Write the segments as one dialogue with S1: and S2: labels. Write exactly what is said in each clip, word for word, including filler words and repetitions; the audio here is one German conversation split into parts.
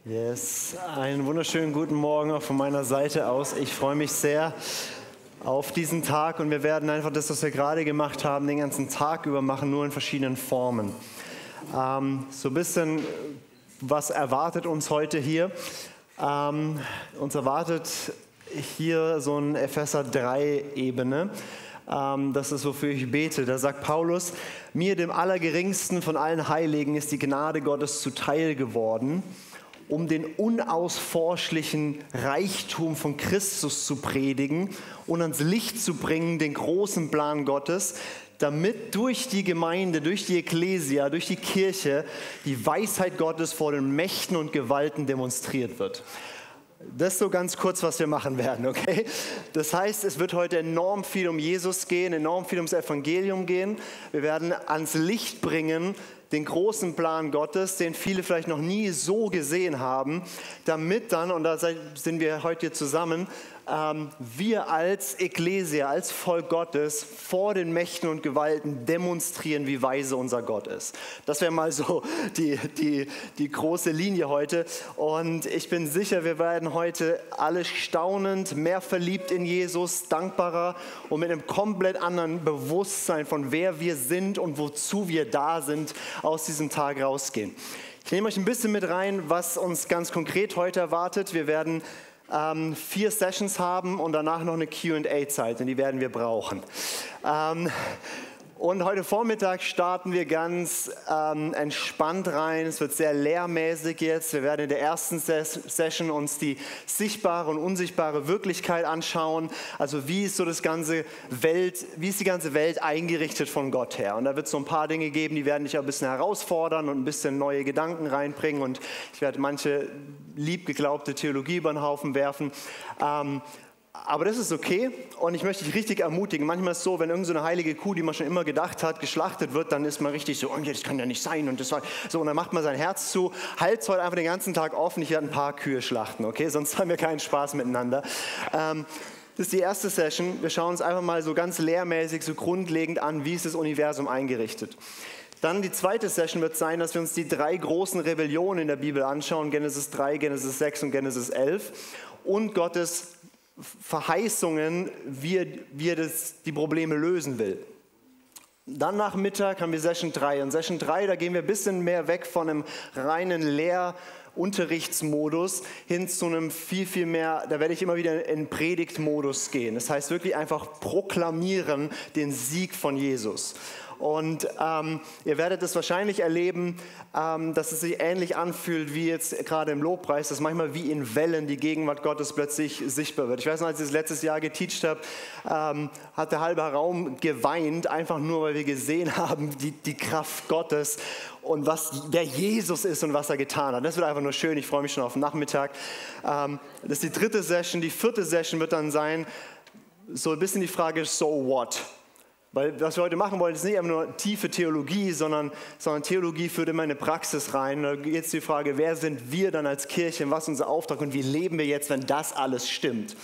S1: Yes, einen wunderschönen guten Morgen auch von meiner Seite aus. Ich freue mich sehr auf diesen Tag und wir werden einfach das, was wir gerade gemacht haben, den ganzen Tag über machen, nur in verschiedenen Formen. Ähm, so ein bisschen, was erwartet uns heute hier? Ähm, uns erwartet hier so ein Epheser drei Ebene. Ähm, das ist, wofür ich bete. Da sagt Paulus, mir, dem Allergeringsten von allen Heiligen, ist die Gnade Gottes zuteil geworden, um den unausforschlichen Reichtum von Christus zu predigen und ans Licht zu bringen, den großen Plan Gottes, damit durch die Gemeinde, durch die Ekklesia, durch die Kirche die Weisheit Gottes vor den Mächten und Gewalten demonstriert wird. Das ist so ganz kurz, was wir machen werden, okay? Das heißt, es wird heute enorm viel um Jesus gehen, enorm viel ums Evangelium gehen. Wir werden ans Licht bringen, den großen Plan Gottes, den viele vielleicht noch nie so gesehen haben, damit dann, und da sind wir heute hier zusammen, ähm, wir als Ekklesia, als Volk Gottes vor den Mächten und Gewalten demonstrieren, wie weise unser Gott ist. Das wäre mal so die, die, die große Linie heute. Und ich bin sicher, wir werden heute alle staunend, mehr verliebt in Jesus, dankbarer und mit einem komplett anderen Bewusstsein von wer wir sind und wozu wir da sind, aus diesem Tag rausgehen. Ich nehme euch ein bisschen mit rein, was uns ganz konkret heute erwartet. Wir werden ähm, vier Sessions haben und danach noch eine Q und A-Zeit und die werden wir brauchen. Ähm, Und heute Vormittag starten wir ganz ähm, entspannt rein. Es wird sehr lehrmäßig jetzt. Wir werden in der ersten Ses- Session uns die sichtbare und unsichtbare Wirklichkeit anschauen. Also wie ist so das ganze Welt, wie ist die ganze Welt eingerichtet von Gott her? Und da wird es so ein paar Dinge geben, die werden dich auch ein bisschen herausfordern und ein bisschen neue Gedanken reinbringen. Und ich werde manche liebgeglaubte Theologie über den Haufen werfen. Ähm, Aber das ist okay und ich möchte dich richtig ermutigen. Manchmal ist es so, wenn irgend so eine heilige Kuh, die man schon immer gedacht hat, geschlachtet wird, dann ist man richtig so, oh, das kann ja nicht sein. Und, das war so, und dann macht man sein Herz zu, halt's heute einfach den ganzen Tag offen, ich werde ein paar Kühe schlachten, okay? Sonst haben wir keinen Spaß miteinander. Ähm, das ist die erste Session. Wir schauen uns einfach mal so ganz lehrmäßig, so grundlegend an, wie ist das Universum eingerichtet. Dann die zweite Session wird sein, dass wir uns die drei großen Rebellionen in der Bibel anschauen, Genesis drei, Genesis sechs und Genesis elf und Gottes Verheißungen, wie er, wie er das, die Probleme lösen will. Dann nach Mittag haben wir Session drei. Und Session drei, da gehen wir ein bisschen mehr weg von einem reinen Lehrunterrichtsmodus hin zu einem viel, viel mehr, da werde ich immer wieder in Predigtmodus gehen. Das heißt wirklich einfach proklamieren den Sieg von Jesus. Und ähm, ihr werdet es wahrscheinlich erleben, ähm, dass es sich ähnlich anfühlt wie jetzt gerade im Lobpreis, dass manchmal wie in Wellen die Gegenwart Gottes plötzlich sichtbar wird. Ich weiß noch, als ich das letztes Jahr geteacht habe, ähm, hat der halbe Raum geweint, einfach nur, weil wir gesehen haben, die, die Kraft Gottes und was, wer Jesus ist und was er getan hat. Das wird einfach nur schön, ich freue mich schon auf den Nachmittag. Ähm, das ist die dritte Session. Die vierte Session wird dann sein, so ein bisschen die Frage, so what? Weil was wir heute machen wollen, ist nicht einfach nur tiefe Theologie, sondern, sondern Theologie führt immer in eine Praxis rein. Da geht es die Frage, wer sind wir dann als Kirche, was ist unser Auftrag und wie leben wir jetzt, wenn das alles stimmt.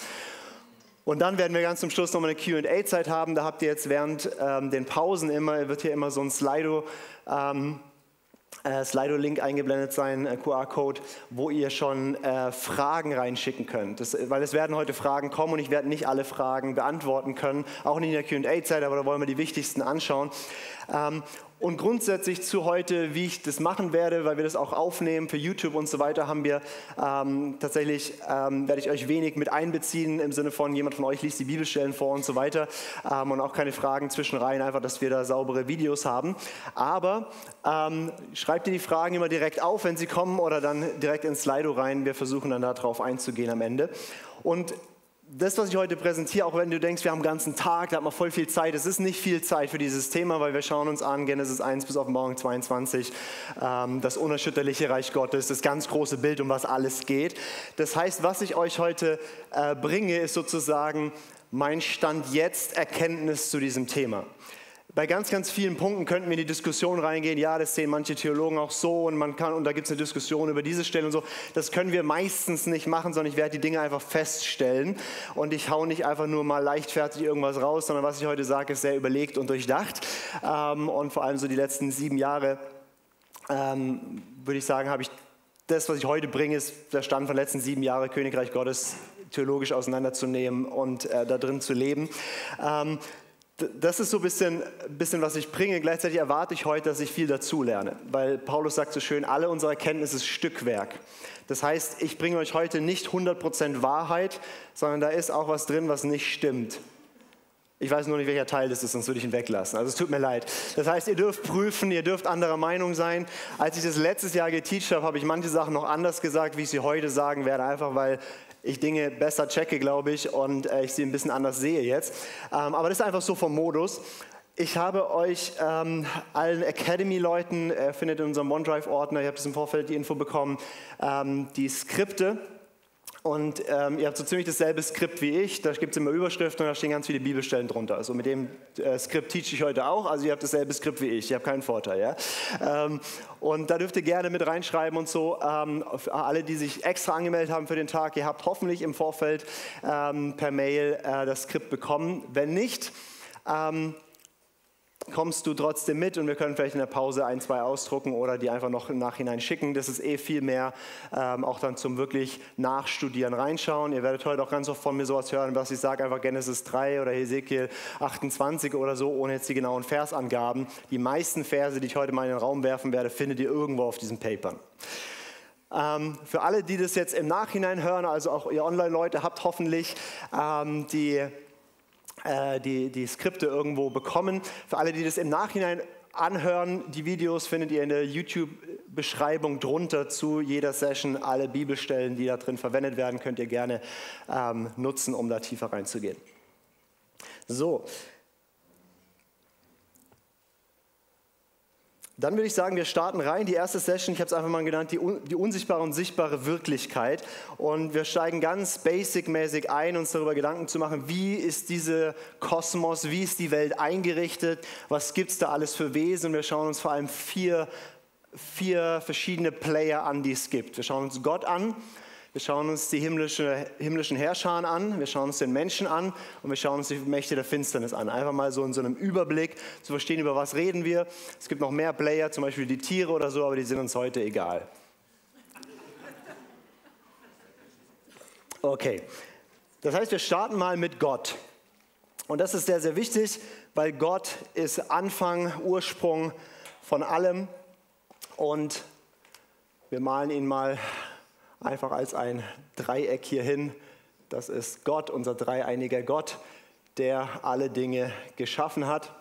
S1: Und dann werden wir ganz zum Schluss nochmal eine Q und A-Zeit haben. Da habt ihr jetzt während ähm, den Pausen immer, wird hier immer so ein Slido, ähm, äh, Slido-Link eingeblendet sein, äh, Q R-Code, wo ihr schon äh, Fragen reinschicken könnt. Das, weil es werden heute Fragen kommen und ich werde nicht alle Fragen beantworten können, auch nicht in der Q und A-Zeit, aber da wollen wir die wichtigsten anschauen. Ähm, Und grundsätzlich zu heute, wie ich das machen werde, weil wir das auch aufnehmen für YouTube und so weiter, haben wir ähm, tatsächlich, ähm, werde ich euch wenig mit einbeziehen, im Sinne von, jemand von euch liest die Bibelstellen vor und so weiter ähm, und auch keine Fragen zwischenrein, einfach, dass wir da saubere Videos haben. Aber ähm, schreibt ihr die Fragen immer direkt auf, wenn sie kommen oder dann direkt ins Slido rein. Wir versuchen dann darauf einzugehen am Ende. Und das, was ich heute präsentiere, auch wenn du denkst, wir haben einen ganzen Tag, da hat man voll viel Zeit, es ist nicht viel Zeit für dieses Thema, weil wir schauen uns an, Genesis eins bis Offenbarung zweiundzwanzig, ähm, das unerschütterliche Reich Gottes, das ganz große Bild, um was alles geht. Das heißt, was ich euch heute äh, bringe, ist sozusagen mein Stand jetzt Erkenntnis zu diesem Thema. Bei ganz, ganz vielen Punkten könnten wir in die Diskussion reingehen, ja, das sehen manche Theologen auch so und man kann, und da gibt es eine Diskussion über diese Stelle und so. Das können wir meistens nicht machen, sondern ich werde die Dinge einfach feststellen und ich hau nicht einfach nur mal leichtfertig irgendwas raus, sondern was ich heute sage, ist sehr überlegt und durchdacht. Ähm, und vor allem so die letzten sieben Jahre, ähm, würde ich sagen, habe ich das, was ich heute bringe, ist der Stand von den letzten sieben Jahren, Königreich Gottes theologisch auseinanderzunehmen und äh, da drin zu leben. Ähm, Das ist so ein bisschen, bisschen, was ich bringe. Gleichzeitig erwarte ich heute, dass ich viel dazu lerne. Weil Paulus sagt so schön, alle unsere Erkenntnis ist Stückwerk. Das heißt, ich bringe euch heute nicht hundert Prozent Wahrheit, sondern da ist auch was drin, was nicht stimmt. Ich weiß nur nicht, welcher Teil das ist, sonst würde ich ihn weglassen. Also es tut mir leid. Das heißt, ihr dürft prüfen, ihr dürft anderer Meinung sein. Als ich das letztes Jahr geteacht habe, habe ich manche Sachen noch anders gesagt, wie ich sie heute sagen werde, einfach weil ich Dinge besser checke, glaube ich, und äh, ich sie ein bisschen anders sehe jetzt. Ähm, aber das ist einfach so vom Modus. Ich habe euch ähm, allen Academy-Leuten, äh, findet in unserem OneDrive-Ordner, ihr habt es im Vorfeld die Info bekommen, ähm, die Skripte. Und ähm, ihr habt so ziemlich dasselbe Skript wie ich, da gibt es immer Überschriften und da stehen ganz viele Bibelstellen drunter. Also mit dem äh, Skript teach ich heute auch, also ihr habt dasselbe Skript wie ich, ihr habt keinen Vorteil. Ja? Ähm, und da dürft ihr gerne mit reinschreiben und so. Ähm, für alle, die sich extra angemeldet haben für den Tag, ihr habt hoffentlich im Vorfeld ähm, per Mail äh, das Skript bekommen. Wenn nicht, ähm, kommst du trotzdem mit und wir können vielleicht in der Pause ein, zwei ausdrucken oder die einfach noch im Nachhinein schicken. Das ist eh viel mehr ähm, auch dann zum wirklich Nachstudieren reinschauen. Ihr werdet heute auch ganz oft von mir sowas hören, was ich sage, einfach Genesis drei oder Hesekiel achtundzwanzig oder so, ohne jetzt die genauen Versangaben. Die meisten Verse, die ich heute mal in den Raum werfen werde, findet ihr irgendwo auf diesen Papern. Ähm, für alle, die das jetzt im Nachhinein hören, also auch ihr Online-Leute, habt hoffentlich ähm, die Die, die Skripte irgendwo bekommen. Für alle, die das im Nachhinein anhören, die Videos findet ihr in der YouTube-Beschreibung drunter zu jeder Session. Alle Bibelstellen, die da drin verwendet werden, könnt ihr gerne ähm, nutzen, um da tiefer reinzugehen. So. Dann würde ich sagen, wir starten rein. Die erste Session, ich habe es einfach mal genannt, die, un, die unsichtbare und sichtbare Wirklichkeit. Und wir steigen ganz basic-mäßig ein, uns darüber Gedanken zu machen, wie ist dieser Kosmos, wie ist die Welt eingerichtet, was gibt es da alles für Wesen. Wir schauen uns vor allem vier, vier verschiedene Player an, die es gibt. Wir schauen uns Gott an. Wir schauen uns die himmlische, himmlischen Herrscher an, wir schauen uns den Menschen an und wir schauen uns die Mächte der Finsternis an. Einfach mal so in so einem Überblick zu verstehen, über was reden wir. Es gibt noch mehr Player, zum Beispiel die Tiere oder so, aber die sind uns heute egal. Okay, das heißt, wir starten mal mit Gott. Und das ist sehr, sehr wichtig, weil Gott ist Anfang, Ursprung von allem. Und wir malen ihn mal einfach als ein Dreieck hier hin. Das ist Gott, unser dreieiniger Gott, der alle Dinge geschaffen hat.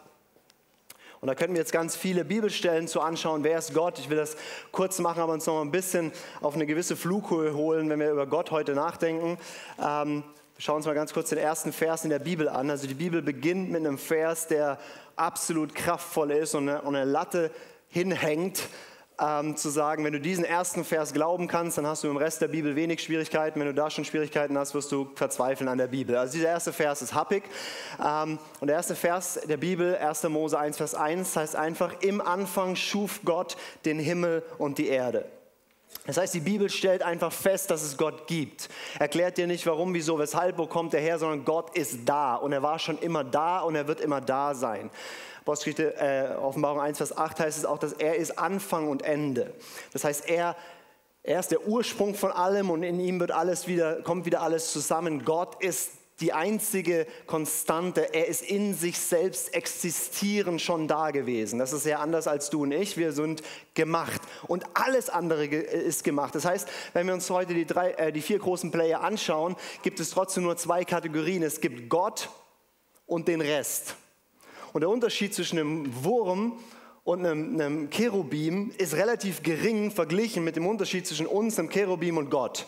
S1: Und da könnten wir jetzt ganz viele Bibelstellen zu anschauen. Wer ist Gott? Ich will das kurz machen, aber uns noch ein bisschen auf eine gewisse Flughöhe holen, wenn wir über Gott heute nachdenken. Ähm, wir schauen uns mal ganz kurz den ersten Vers in der Bibel an. Also die Bibel beginnt mit einem Vers, der absolut kraftvoll ist und eine, und eine Latte hinhängt. Ähm, zu sagen, wenn du diesen ersten Vers glauben kannst, dann hast du im Rest der Bibel wenig Schwierigkeiten. Wenn du da schon Schwierigkeiten hast, wirst du verzweifeln an der Bibel. Also dieser erste Vers ist happig. Ähm, und der erste Vers der Bibel, erster Mose eins, Vers eins, heißt einfach, im Anfang schuf Gott den Himmel und die Erde. Das heißt, die Bibel stellt einfach fest, dass es Gott gibt. Erklärt dir nicht, warum, wieso, weshalb, wo kommt er her, sondern Gott ist da. Und er war schon immer da und er wird immer da sein. Apostelgeschichte, äh, Offenbarung eins, Vers acht heißt es auch, dass er ist Anfang und Ende. Das heißt, er, er ist der Ursprung von allem und in ihm wird alles wieder, kommt wieder alles zusammen. Gott ist die einzige Konstante. Er ist in sich selbst existieren schon da gewesen. Das ist sehr anders als du und ich. Wir sind gemacht und alles andere ist gemacht. Das heißt, wenn wir uns heute die, drei, äh, die vier großen Player anschauen, gibt es trotzdem nur zwei Kategorien. Es gibt Gott und den Rest. Und der Unterschied zwischen einem Wurm und einem, einem Cherubim ist relativ gering verglichen mit dem Unterschied zwischen uns, einem Cherubim und Gott.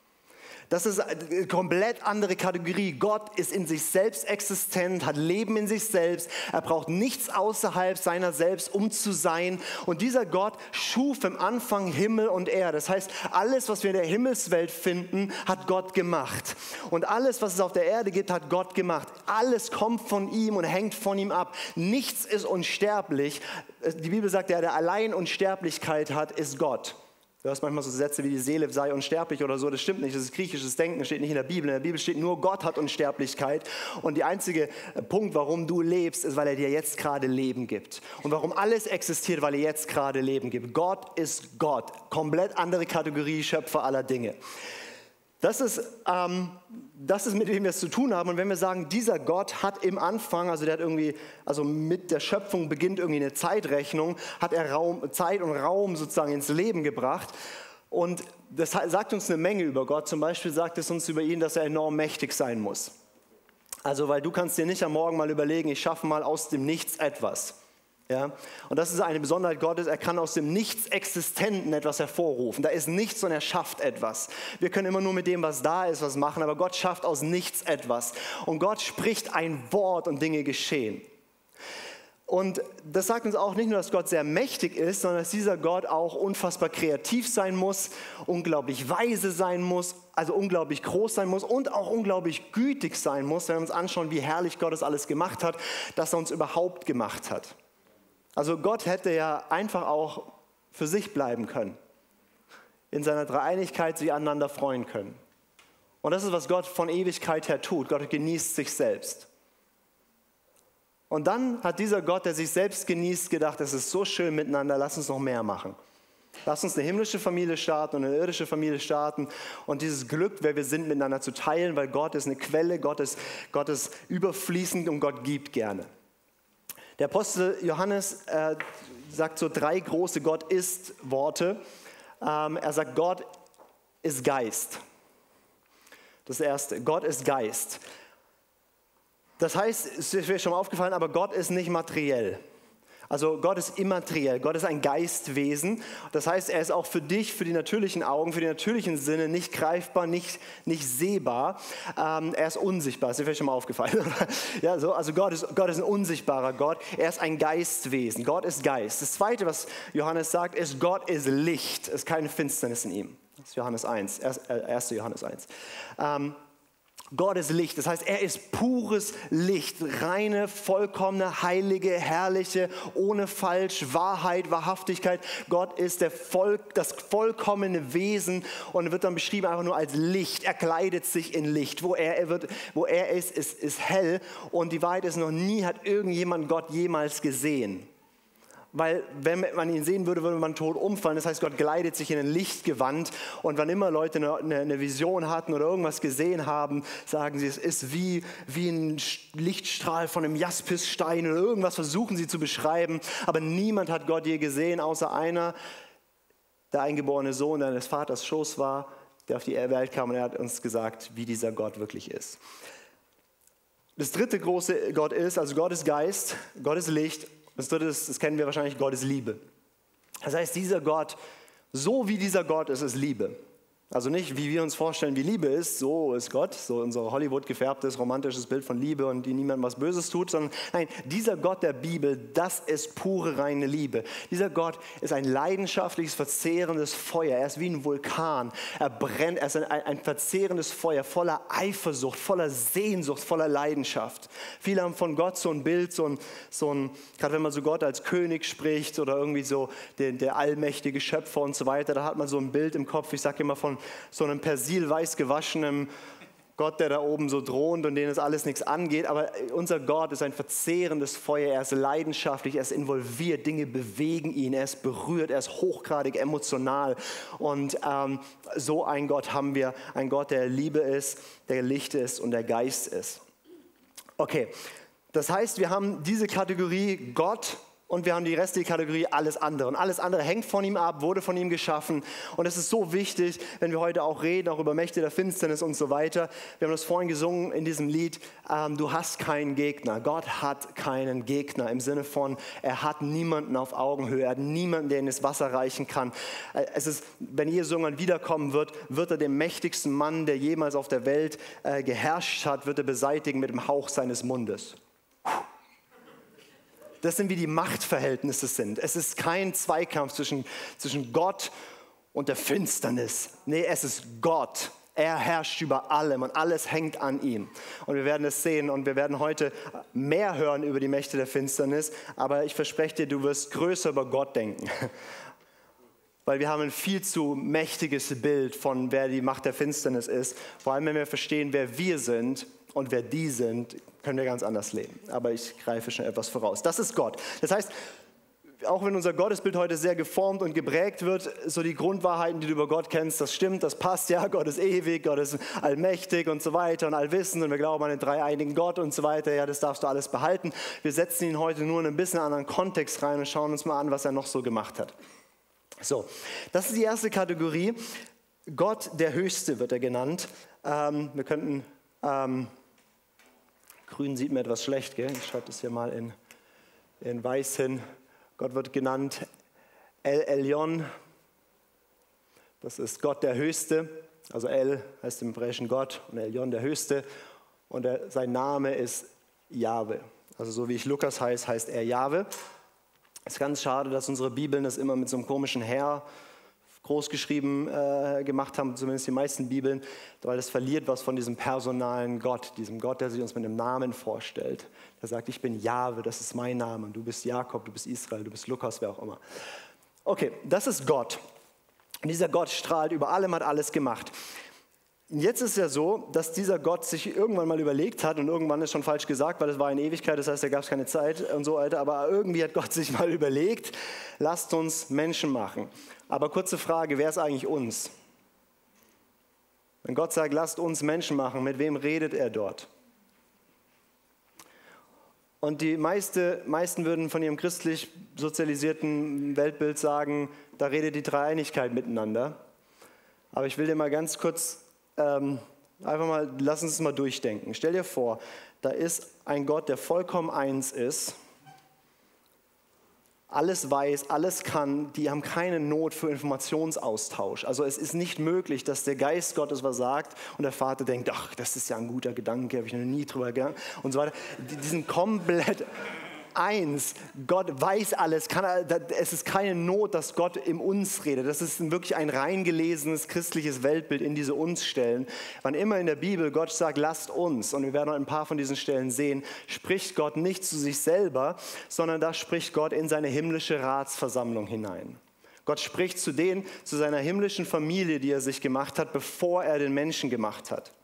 S1: Das ist eine komplett andere Kategorie. Gott ist in sich selbst existent, hat Leben in sich selbst. Er braucht nichts außerhalb seiner selbst, um zu sein. Und dieser Gott schuf im Anfang Himmel und Erde. Das heißt, alles, was wir in der Himmelswelt finden, hat Gott gemacht. Und alles, was es auf der Erde gibt, hat Gott gemacht. Alles kommt von ihm und hängt von ihm ab. Nichts ist unsterblich. Die Bibel sagt, der, der allein Unsterblichkeit hat, ist Gott. Du hörst manchmal so Sätze wie die Seele sei unsterblich oder so, das stimmt nicht, das ist griechisches Denken, das steht nicht in der Bibel. In der Bibel steht nur, Gott hat Unsterblichkeit und der einzige Punkt, warum du lebst, ist, weil er dir jetzt gerade Leben gibt. Und warum alles existiert, weil er jetzt gerade Leben gibt. Gott ist Gott, komplett andere Kategorie, Schöpfer aller Dinge. Das ist, ähm, das ist, mit dem wir es zu tun haben. Und wenn wir sagen, dieser Gott hat im Anfang, also der hat irgendwie, also mit der Schöpfung beginnt irgendwie eine Zeitrechnung, hat er Raum, Zeit und Raum sozusagen ins Leben gebracht. Und das sagt uns eine Menge über Gott. Zum Beispiel sagt es uns über ihn, dass er enorm mächtig sein muss. Also, weil du kannst dir nicht am Morgen mal überlegen, ich schaffe mal aus dem Nichts etwas. Ja? Und das ist eine Besonderheit Gottes, er kann aus dem Nichts-Existenten etwas hervorrufen. Da ist nichts und er schafft etwas. Wir können immer nur mit dem, was da ist, was machen, aber Gott schafft aus nichts etwas. Und Gott spricht ein Wort und Dinge geschehen. Und das sagt uns auch nicht nur, dass Gott sehr mächtig ist, sondern dass dieser Gott auch unfassbar kreativ sein muss, unglaublich weise sein muss, also unglaublich groß sein muss und auch unglaublich gütig sein muss, wenn wir uns anschauen, wie herrlich Gott das alles gemacht hat, dass er uns überhaupt gemacht hat. Also Gott hätte ja einfach auch für sich bleiben können, in seiner Dreieinigkeit sich aneinander freuen können. Und das ist, was Gott von Ewigkeit her tut. Gott genießt sich selbst. Und dann hat dieser Gott, der sich selbst genießt, gedacht, es ist so schön miteinander, lass uns noch mehr machen. Lass uns eine himmlische Familie starten und eine irdische Familie starten und dieses Glück, wer wir sind, miteinander zu teilen, weil Gott ist eine Quelle, Gott ist, Gott ist überfließend und Gott gibt gerne. Der Apostel Johannes äh, sagt so drei große Gott-ist-Worte. Ähm, er sagt, Gott ist Geist. Das erste, Gott ist Geist. Das heißt, es ist mir schon mal aufgefallen, aber Gott ist nicht materiell. Also Gott ist immateriell, Gott ist ein Geistwesen. Das heißt, er ist auch für dich, für die natürlichen Augen, für die natürlichen Sinne nicht greifbar, nicht, nicht sehbar. Ähm, er ist unsichtbar, das ist dir schon mal aufgefallen. Ja, so, also Gott ist, Gott ist ein unsichtbarer Gott, er ist ein Geistwesen, Gott ist Geist. Das Zweite, was Johannes sagt, ist, Gott ist Licht, es ist keine Finsternis in ihm. Das ist Johannes eins, erster Johannes eins. Ähm, Gott ist Licht, das heißt, er ist pures Licht, reine, vollkommene, heilige, herrliche, ohne Falsch, Wahrheit, Wahrhaftigkeit. Gott ist der Volk, das vollkommene Wesen und wird dann beschrieben einfach nur als Licht. Er kleidet sich in Licht. Wo er, er, wird, wo er ist, ist, ist hell und die Wahrheit ist, noch nie hat irgendjemand Gott jemals gesehen. Weil wenn man ihn sehen würde, würde man tot umfallen. Das heißt, Gott kleidet sich in ein Lichtgewand. Und wann immer Leute eine, eine Vision hatten oder irgendwas gesehen haben, sagen sie, es ist wie, wie ein Lichtstrahl von einem Jaspisstein oder irgendwas versuchen sie zu beschreiben. Aber niemand hat Gott je gesehen, außer einer, der eingeborene Sohn, der des Vaters Schoß war, der auf die Welt kam und er hat uns gesagt, wie dieser Gott wirklich ist. Das dritte große Gott ist, also Gott ist Geist, Gott ist Licht. Das dritte ist, das kennen wir wahrscheinlich, Gott ist Liebe. Das heißt, dieser Gott, so wie dieser Gott ist, ist Liebe. Also nicht, wie wir uns vorstellen, wie Liebe ist, so ist Gott, so unser Hollywood gefärbtes, romantisches Bild von Liebe und die niemandem was Böses tut, sondern nein, dieser Gott der Bibel, das ist pure, reine Liebe. Dieser Gott ist ein leidenschaftliches, verzehrendes Feuer, er ist wie ein Vulkan, er brennt, er ist ein, ein verzehrendes Feuer, voller Eifersucht, voller Sehnsucht, voller Leidenschaft. Viele haben von Gott so ein Bild, so ein, so ein gerade wenn man so Gott als König spricht oder irgendwie so der, der allmächtige Schöpfer und so weiter, da hat man so ein Bild im Kopf, ich sage immer von so einem persilweiß gewaschenen Gott, der da oben so thront und denen es alles nichts angeht. Aber unser Gott ist ein verzehrendes Feuer, er ist leidenschaftlich, er ist involviert, Dinge bewegen ihn, er ist berührt, er ist hochgradig emotional. Und ähm, so einen Gott haben wir, ein Gott, der Liebe ist, der Licht ist und der Geist ist. Okay, das heißt, wir haben diese Kategorie Gott, und wir haben die restliche Kategorie alles andere. Und alles andere hängt von ihm ab, wurde von ihm geschaffen. Und es ist so wichtig, wenn wir heute auch reden, auch über Mächte der Finsternis und so weiter. Wir haben das vorhin gesungen in diesem Lied, ähm, du hast keinen Gegner. Gott hat keinen Gegner im Sinne von, er hat niemanden auf Augenhöhe, er hat niemanden, der ihn ins Wasser reichen kann. Es ist, wenn Jesus irgendwann wiederkommen wird, wird er den mächtigsten Mann, der jemals auf der Welt äh, geherrscht hat, wird er beseitigen mit dem Hauch seines Mundes. Das sind, wie die Machtverhältnisse sind. Es ist kein Zweikampf zwischen, zwischen Gott und der Finsternis. Nee, es ist Gott. Er herrscht über allem und alles hängt an ihm. Und wir werden es sehen und wir werden heute mehr hören über die Mächte der Finsternis. Aber ich verspreche dir, du wirst größer über Gott denken. weil wir haben ein viel zu mächtiges Bild von, wer die Macht der Finsternis ist. Vor allem, wenn wir verstehen, wer wir sind und wer die sind, können wir ganz anders leben. Aber ich greife schon etwas voraus. Das ist Gott. Das heißt, auch wenn unser Gottesbild heute sehr geformt und geprägt wird, so die Grundwahrheiten, die du über Gott kennst, das stimmt, das passt, ja, Gott ist ewig, Gott ist allmächtig und so weiter und allwissend und wir glauben an den dreieinigen Gott und so weiter, ja, das darfst du alles behalten. Wir setzen ihn heute nur in ein bisschen anderen Kontext rein und schauen uns mal an, was er noch so gemacht hat. So, das ist die erste Kategorie. Gott, der Höchste, wird er genannt. Ähm, wir könnten, ähm, grün sieht mir etwas schlecht, gell? Ich schreibe das hier mal in, in weiß hin. Gott wird genannt El Elyon, das ist Gott der Höchste, also El heißt im Hebräischen Gott und Elyon der Höchste und er, sein Name ist Jahwe. Also so wie ich Lukas heiße, heißt er Jahwe. Es ist ganz schade, dass unsere Bibeln das immer mit so einem komischen Herr großgeschrieben äh, gemacht haben, zumindest die meisten Bibeln, weil es verliert was von diesem personalen Gott, diesem Gott, der sich uns mit einem Namen vorstellt. Der sagt, ich bin Jahwe, das ist mein Name, und du bist Jakob, du bist Israel, du bist Lukas, wer auch immer. Okay, das ist Gott. Und dieser Gott strahlt über allem, hat alles gemacht. Jetzt ist es ja so, dass dieser Gott sich irgendwann mal überlegt hat, und irgendwann ist schon falsch gesagt, weil es war in Ewigkeit, das heißt, da gab es keine Zeit und so weiter, aber irgendwie hat Gott sich mal überlegt, lasst uns Menschen machen. Aber kurze Frage, wer ist eigentlich uns? Wenn Gott sagt, lasst uns Menschen machen, mit wem redet er dort? Und die meiste, meisten würden von ihrem christlich sozialisierten Weltbild sagen, da redet die Dreieinigkeit miteinander. Aber ich will dir mal ganz kurz Ähm, einfach mal, lass uns es mal durchdenken. Stell dir vor, da ist ein Gott, der vollkommen eins ist, alles weiß, alles kann, die haben keine Not für Informationsaustausch. Also es ist nicht möglich, dass der Geist Gottes was sagt und der Vater denkt, ach, das ist ja ein guter Gedanke, habe ich noch nie drüber gedacht und so weiter. Die, die sind komplett eins. Gott weiß alles. Kann er, es ist keine Not, dass Gott in uns redet. Das ist wirklich ein reingelesenes christliches Weltbild in diese Uns-Stellen. Wann immer in der Bibel Gott sagt, lasst uns, und wir werden ein paar von diesen Stellen sehen, spricht Gott nicht zu sich selber, sondern da spricht Gott in seine himmlische Ratsversammlung hinein. Gott spricht zu denen, zu seiner himmlischen Familie, die er sich gemacht hat, bevor er den Menschen gemacht hat.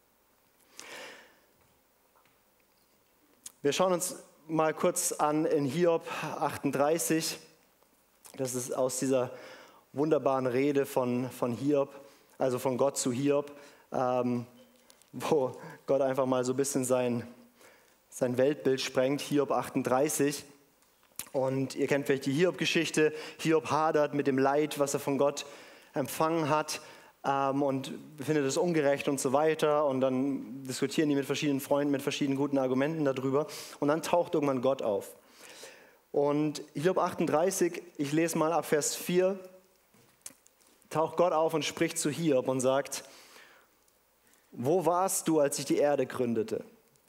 S1: Wir schauen uns mal kurz an in Hiob achtunddreißig. Das ist aus dieser wunderbaren Rede von, von Hiob, also von Gott zu Hiob, ähm, wo Gott einfach mal so ein bisschen sein, sein Weltbild sprengt. Hiob achtunddreißig. Und ihr kennt vielleicht die Hiob-Geschichte. Hiob hadert mit dem Leid, was er von Gott empfangen hat. Ähm, und findet es ungerecht und so weiter. Und dann diskutieren die mit verschiedenen Freunden, mit verschiedenen guten Argumenten darüber. Und dann taucht irgendwann Gott auf. Und Hiob achtunddreißig, ich lese mal ab Vers vier, taucht Gott auf und spricht zu Hiob und sagt, wo warst du, als ich die Erde gründete?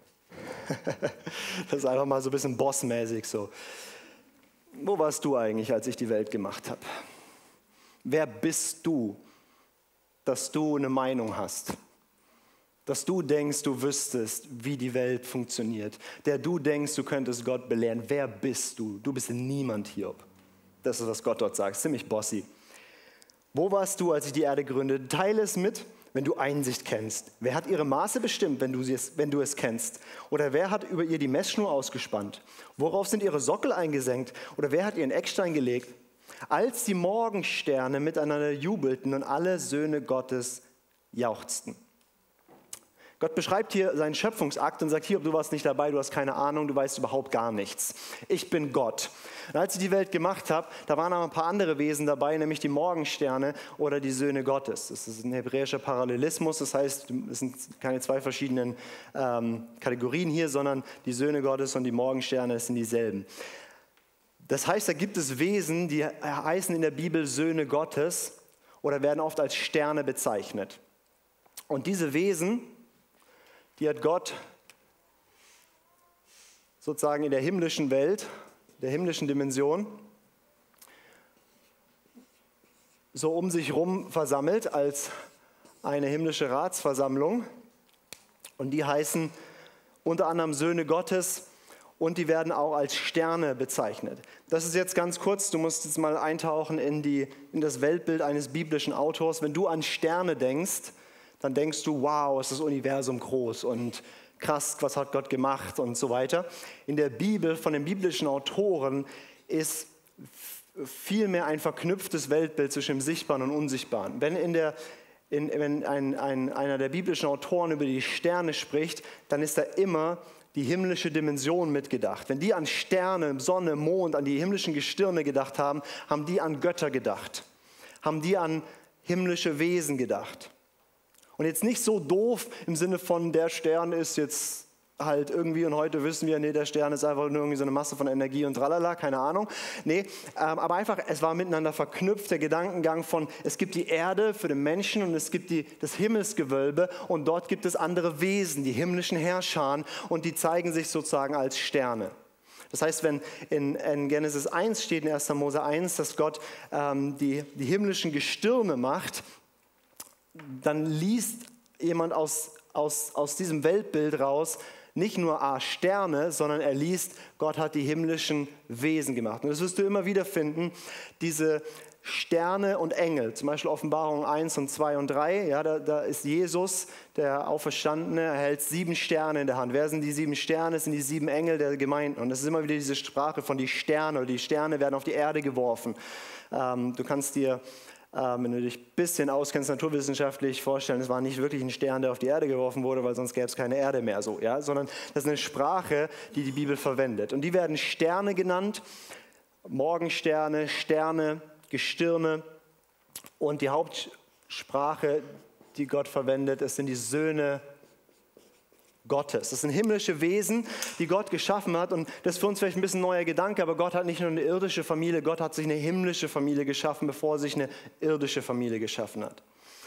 S1: Das ist einfach mal so ein bisschen bossmäßig so. Wo warst du eigentlich, als ich die Welt gemacht habe? Wer bist du, dass du eine Meinung hast, dass du denkst, du wüsstest, wie die Welt funktioniert, der du denkst, du könntest Gott belehren. Wer bist du? Du bist niemand, Hiob. Das ist, was Gott dort sagt, ziemlich bossy. Wo warst du, als ich die Erde gründete? Teile es mit, wenn du Einsicht kennst. Wer hat ihre Maße bestimmt, wenn du, sie es, wenn du es kennst? Oder wer hat über ihr die Messschnur ausgespannt? Worauf sind ihre Sockel eingesenkt? Oder wer hat ihren Eckstein gelegt? Als die Morgensterne miteinander jubelten und alle Söhne Gottes jauchzten. Gott beschreibt hier seinen Schöpfungsakt und sagt, hier, du warst nicht dabei, du hast keine Ahnung, du weißt überhaupt gar nichts. Ich bin Gott. Und als ich die Welt gemacht habe, da waren aber ein paar andere Wesen dabei, nämlich die Morgensterne oder die Söhne Gottes. Das ist ein hebräischer Parallelismus, das heißt, es sind keine zwei verschiedenen ähm, Kategorien hier, sondern die Söhne Gottes und die Morgensterne sind dieselben. Das heißt, da gibt es Wesen, die heißen in der Bibel Söhne Gottes oder werden oft als Sterne bezeichnet. Und diese Wesen, die hat Gott sozusagen in der himmlischen Welt, der himmlischen Dimension, so um sich herum versammelt als eine himmlische Ratsversammlung. Und die heißen unter anderem Söhne Gottes und die werden auch als Sterne bezeichnet. Das ist jetzt ganz kurz, du musst jetzt mal eintauchen in, die, in das Weltbild eines biblischen Autors. Wenn du an Sterne denkst, dann denkst du, wow, ist das Universum groß und krass, was hat Gott gemacht und so weiter. In der Bibel, von den biblischen Autoren, ist vielmehr ein verknüpftes Weltbild zwischen dem Sichtbaren und Unsichtbaren. Wenn, in der, in, wenn ein, ein, einer der biblischen Autoren über die Sterne spricht, dann ist da immer die himmlische Dimension mitgedacht. Wenn die an Sterne, Sonne, Mond, an die himmlischen Gestirne gedacht haben, haben die an Götter gedacht, haben die an himmlische Wesen gedacht. Und jetzt nicht so doof im Sinne von, der Stern ist jetzt halt irgendwie, und heute wissen wir, nee, der Stern ist einfach nur irgendwie so eine Masse von Energie und tralala, keine Ahnung. Nee, ähm, aber einfach, es war miteinander verknüpft, der Gedankengang von, es gibt die Erde für den Menschen und es gibt die, das Himmelsgewölbe und dort gibt es andere Wesen, die himmlischen Herrscher, und die zeigen sich sozusagen als Sterne. Das heißt, wenn in, in Genesis eins steht, in erster Mose eins, dass Gott ähm, die, die himmlischen Gestirne macht, dann liest jemand aus, aus, aus diesem Weltbild raus, nicht nur A, Sterne, sondern er liest, Gott hat die himmlischen Wesen gemacht. Und das wirst du immer wieder finden, diese Sterne und Engel, zum Beispiel Offenbarung eins und zwei und drei, ja, da, da ist Jesus, der Auferstandene, er hält sieben Sterne in der Hand. Wer sind die sieben Sterne? Das sind die sieben Engel der Gemeinden. Und das ist immer wieder diese Sprache von die Sterne, oder die Sterne werden auf die Erde geworfen. Ähm, du kannst dir Ähm, wenn du dich ein bisschen auskennst, naturwissenschaftlich vorstellen, es war nicht wirklich ein Stern, der auf die Erde geworfen wurde, weil sonst gäbe es keine Erde mehr, so, ja? Sondern das ist eine Sprache, die die Bibel verwendet. Und die werden Sterne genannt, Morgensterne, Sterne, Gestirne. Und die Hauptsprache, die Gott verwendet, das sind die Söhne Gottes. Das sind himmlische Wesen, die Gott geschaffen hat, und das ist für uns vielleicht ein bisschen ein neuer Gedanke, aber Gott hat nicht nur eine irdische Familie, Gott hat sich eine himmlische Familie geschaffen, bevor er sich eine irdische Familie geschaffen hat.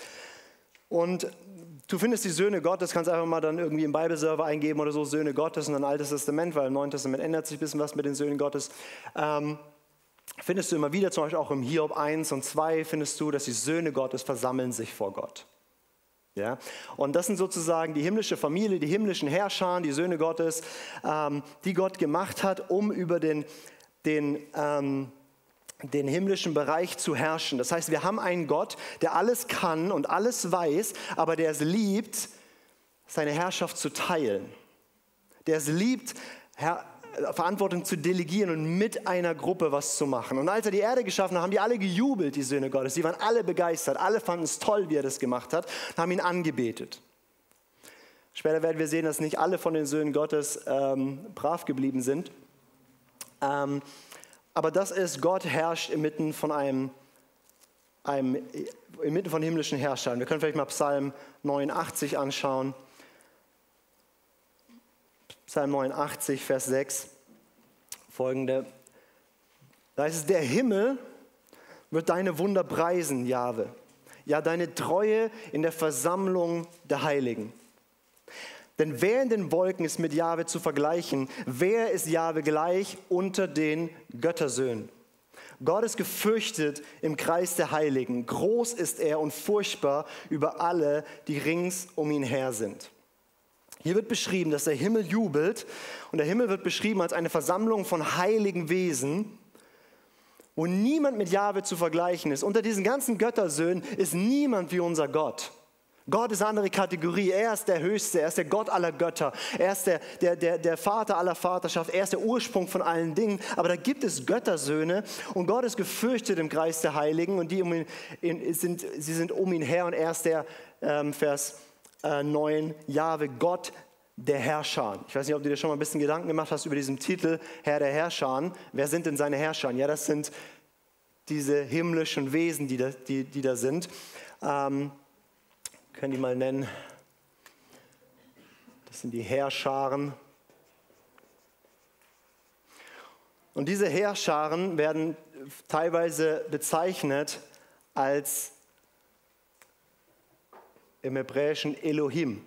S1: Und du findest die Söhne Gottes, kannst einfach mal dann irgendwie im Bibleserver eingeben oder so, Söhne Gottes und dann Altes Testament, weil im Neuen Testament ändert sich ein bisschen was mit den Söhnen Gottes. Ähm, findest du immer wieder, zum Beispiel auch im Hiob eins und zwei, findest du, dass die Söhne Gottes versammeln sich vor Gott. Ja? Und das sind sozusagen die himmlische Familie, die himmlischen Herrscher, die Söhne Gottes, ähm, die Gott gemacht hat, um über den, den, ähm, den himmlischen Bereich zu herrschen. Das heißt, wir haben einen Gott, der alles kann und alles weiß, aber der es liebt, seine Herrschaft zu teilen. Der es liebt, Herr, Verantwortung zu delegieren und mit einer Gruppe was zu machen. Und als er die Erde geschaffen hat, haben die alle gejubelt, die Söhne Gottes. Die waren alle begeistert, alle fanden es toll, wie er das gemacht hat, und haben ihn angebetet. Später werden wir sehen, dass nicht alle von den Söhnen Gottes ähm, brav geblieben sind. Ähm, aber das ist, Gott herrscht inmitten von einem, einem inmitten von himmlischen Herrschern. Wir können vielleicht mal Psalm neunundachtzig anschauen. Psalm neunundachtzig, Vers sechs, folgende. Da heißt es, der Himmel wird deine Wunder preisen, Jahwe. Ja, deine Treue in der Versammlung der Heiligen. Denn wer in den Wolken ist mit Jahwe zu vergleichen? Wer ist Jahwe gleich unter den Göttersöhnen? Gott ist gefürchtet im Kreis der Heiligen. Groß ist er und furchtbar über alle, die rings um ihn her sind. Hier wird beschrieben, dass der Himmel jubelt, und der Himmel wird beschrieben als eine Versammlung von heiligen Wesen, wo niemand mit Jahwe zu vergleichen ist. Unter diesen ganzen Göttersöhnen ist niemand wie unser Gott. Gott ist eine andere Kategorie. Er ist der Höchste, er ist der Gott aller Götter, er ist der, der, der, der Vater aller Vaterschaft, er ist der Ursprung von allen Dingen. Aber da gibt es Göttersöhne, und Gott ist gefürchtet im Kreis der Heiligen, und die um ihn, in, sind, sie sind um ihn her, und er ist der, ähm, Vers neun, Jahwe, Gott der Herrscher. Ich weiß nicht, ob du dir schon mal ein bisschen Gedanken gemacht hast über diesen Titel, Herr der Herrscher. Wer sind denn seine Herrscher? Ja, das sind diese himmlischen Wesen, die da, die, die da sind. Ähm, können die mal nennen. Das sind die Heerscharen. Und diese Heerscharen werden teilweise bezeichnet als im Hebräischen Elohim.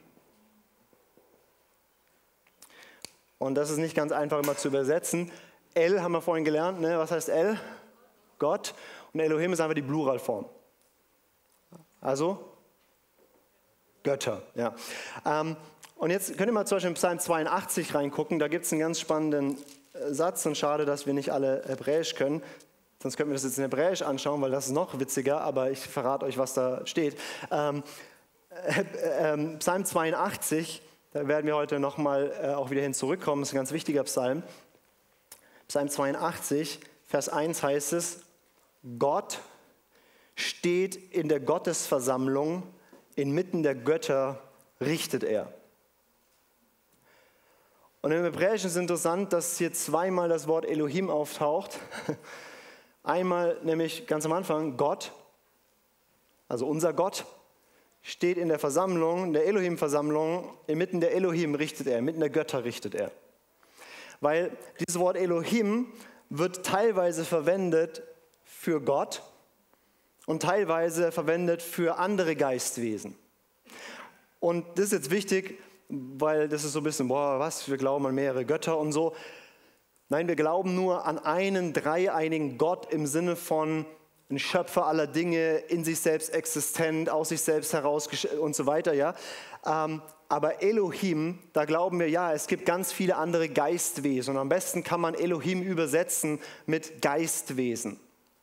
S1: Und das ist nicht ganz einfach immer zu übersetzen. El haben wir vorhin gelernt, ne? Was heißt El? Gott. Und Elohim ist einfach die Pluralform. Also Götter. Ja. Ähm, und jetzt könnt ihr mal zum Beispiel in Psalm zweiundachtzig reingucken. Da gibt es einen ganz spannenden äh, Satz. Und schade, dass wir nicht alle Hebräisch können. Sonst könnten wir das jetzt in Hebräisch anschauen, weil das ist noch witziger. Aber ich verrate euch, was da steht. Ähm, äh, äh, Psalm zweiundachtzig, da werden wir heute nochmal äh, auch wieder hin zurückkommen. Das ist ein ganz wichtiger Psalm. Psalm zweiundachtzig, Vers eins heißt es, Gott steht in der Gottesversammlung, inmitten der Götter richtet er. Und im Hebräischen ist es interessant, dass hier zweimal das Wort Elohim auftaucht. Einmal nämlich ganz am Anfang, Gott, also unser Gott, steht in der Versammlung, der Elohim-Versammlung, inmitten der Elohim richtet er, inmitten der Götter richtet er. Weil dieses Wort Elohim wird teilweise verwendet für Gott und teilweise verwendet für andere Geistwesen. Und das ist jetzt wichtig, weil das ist so ein bisschen, boah, was, wir glauben an mehrere Götter und so. Nein, wir glauben nur an einen dreieinigen Gott im Sinne von ein Schöpfer aller Dinge, in sich selbst existent, aus sich selbst heraus und so weiter. Ja. Ähm, aber Elohim, da glauben wir, ja, es gibt ganz viele andere Geistwesen. Und am besten kann man Elohim übersetzen mit Geistwesen.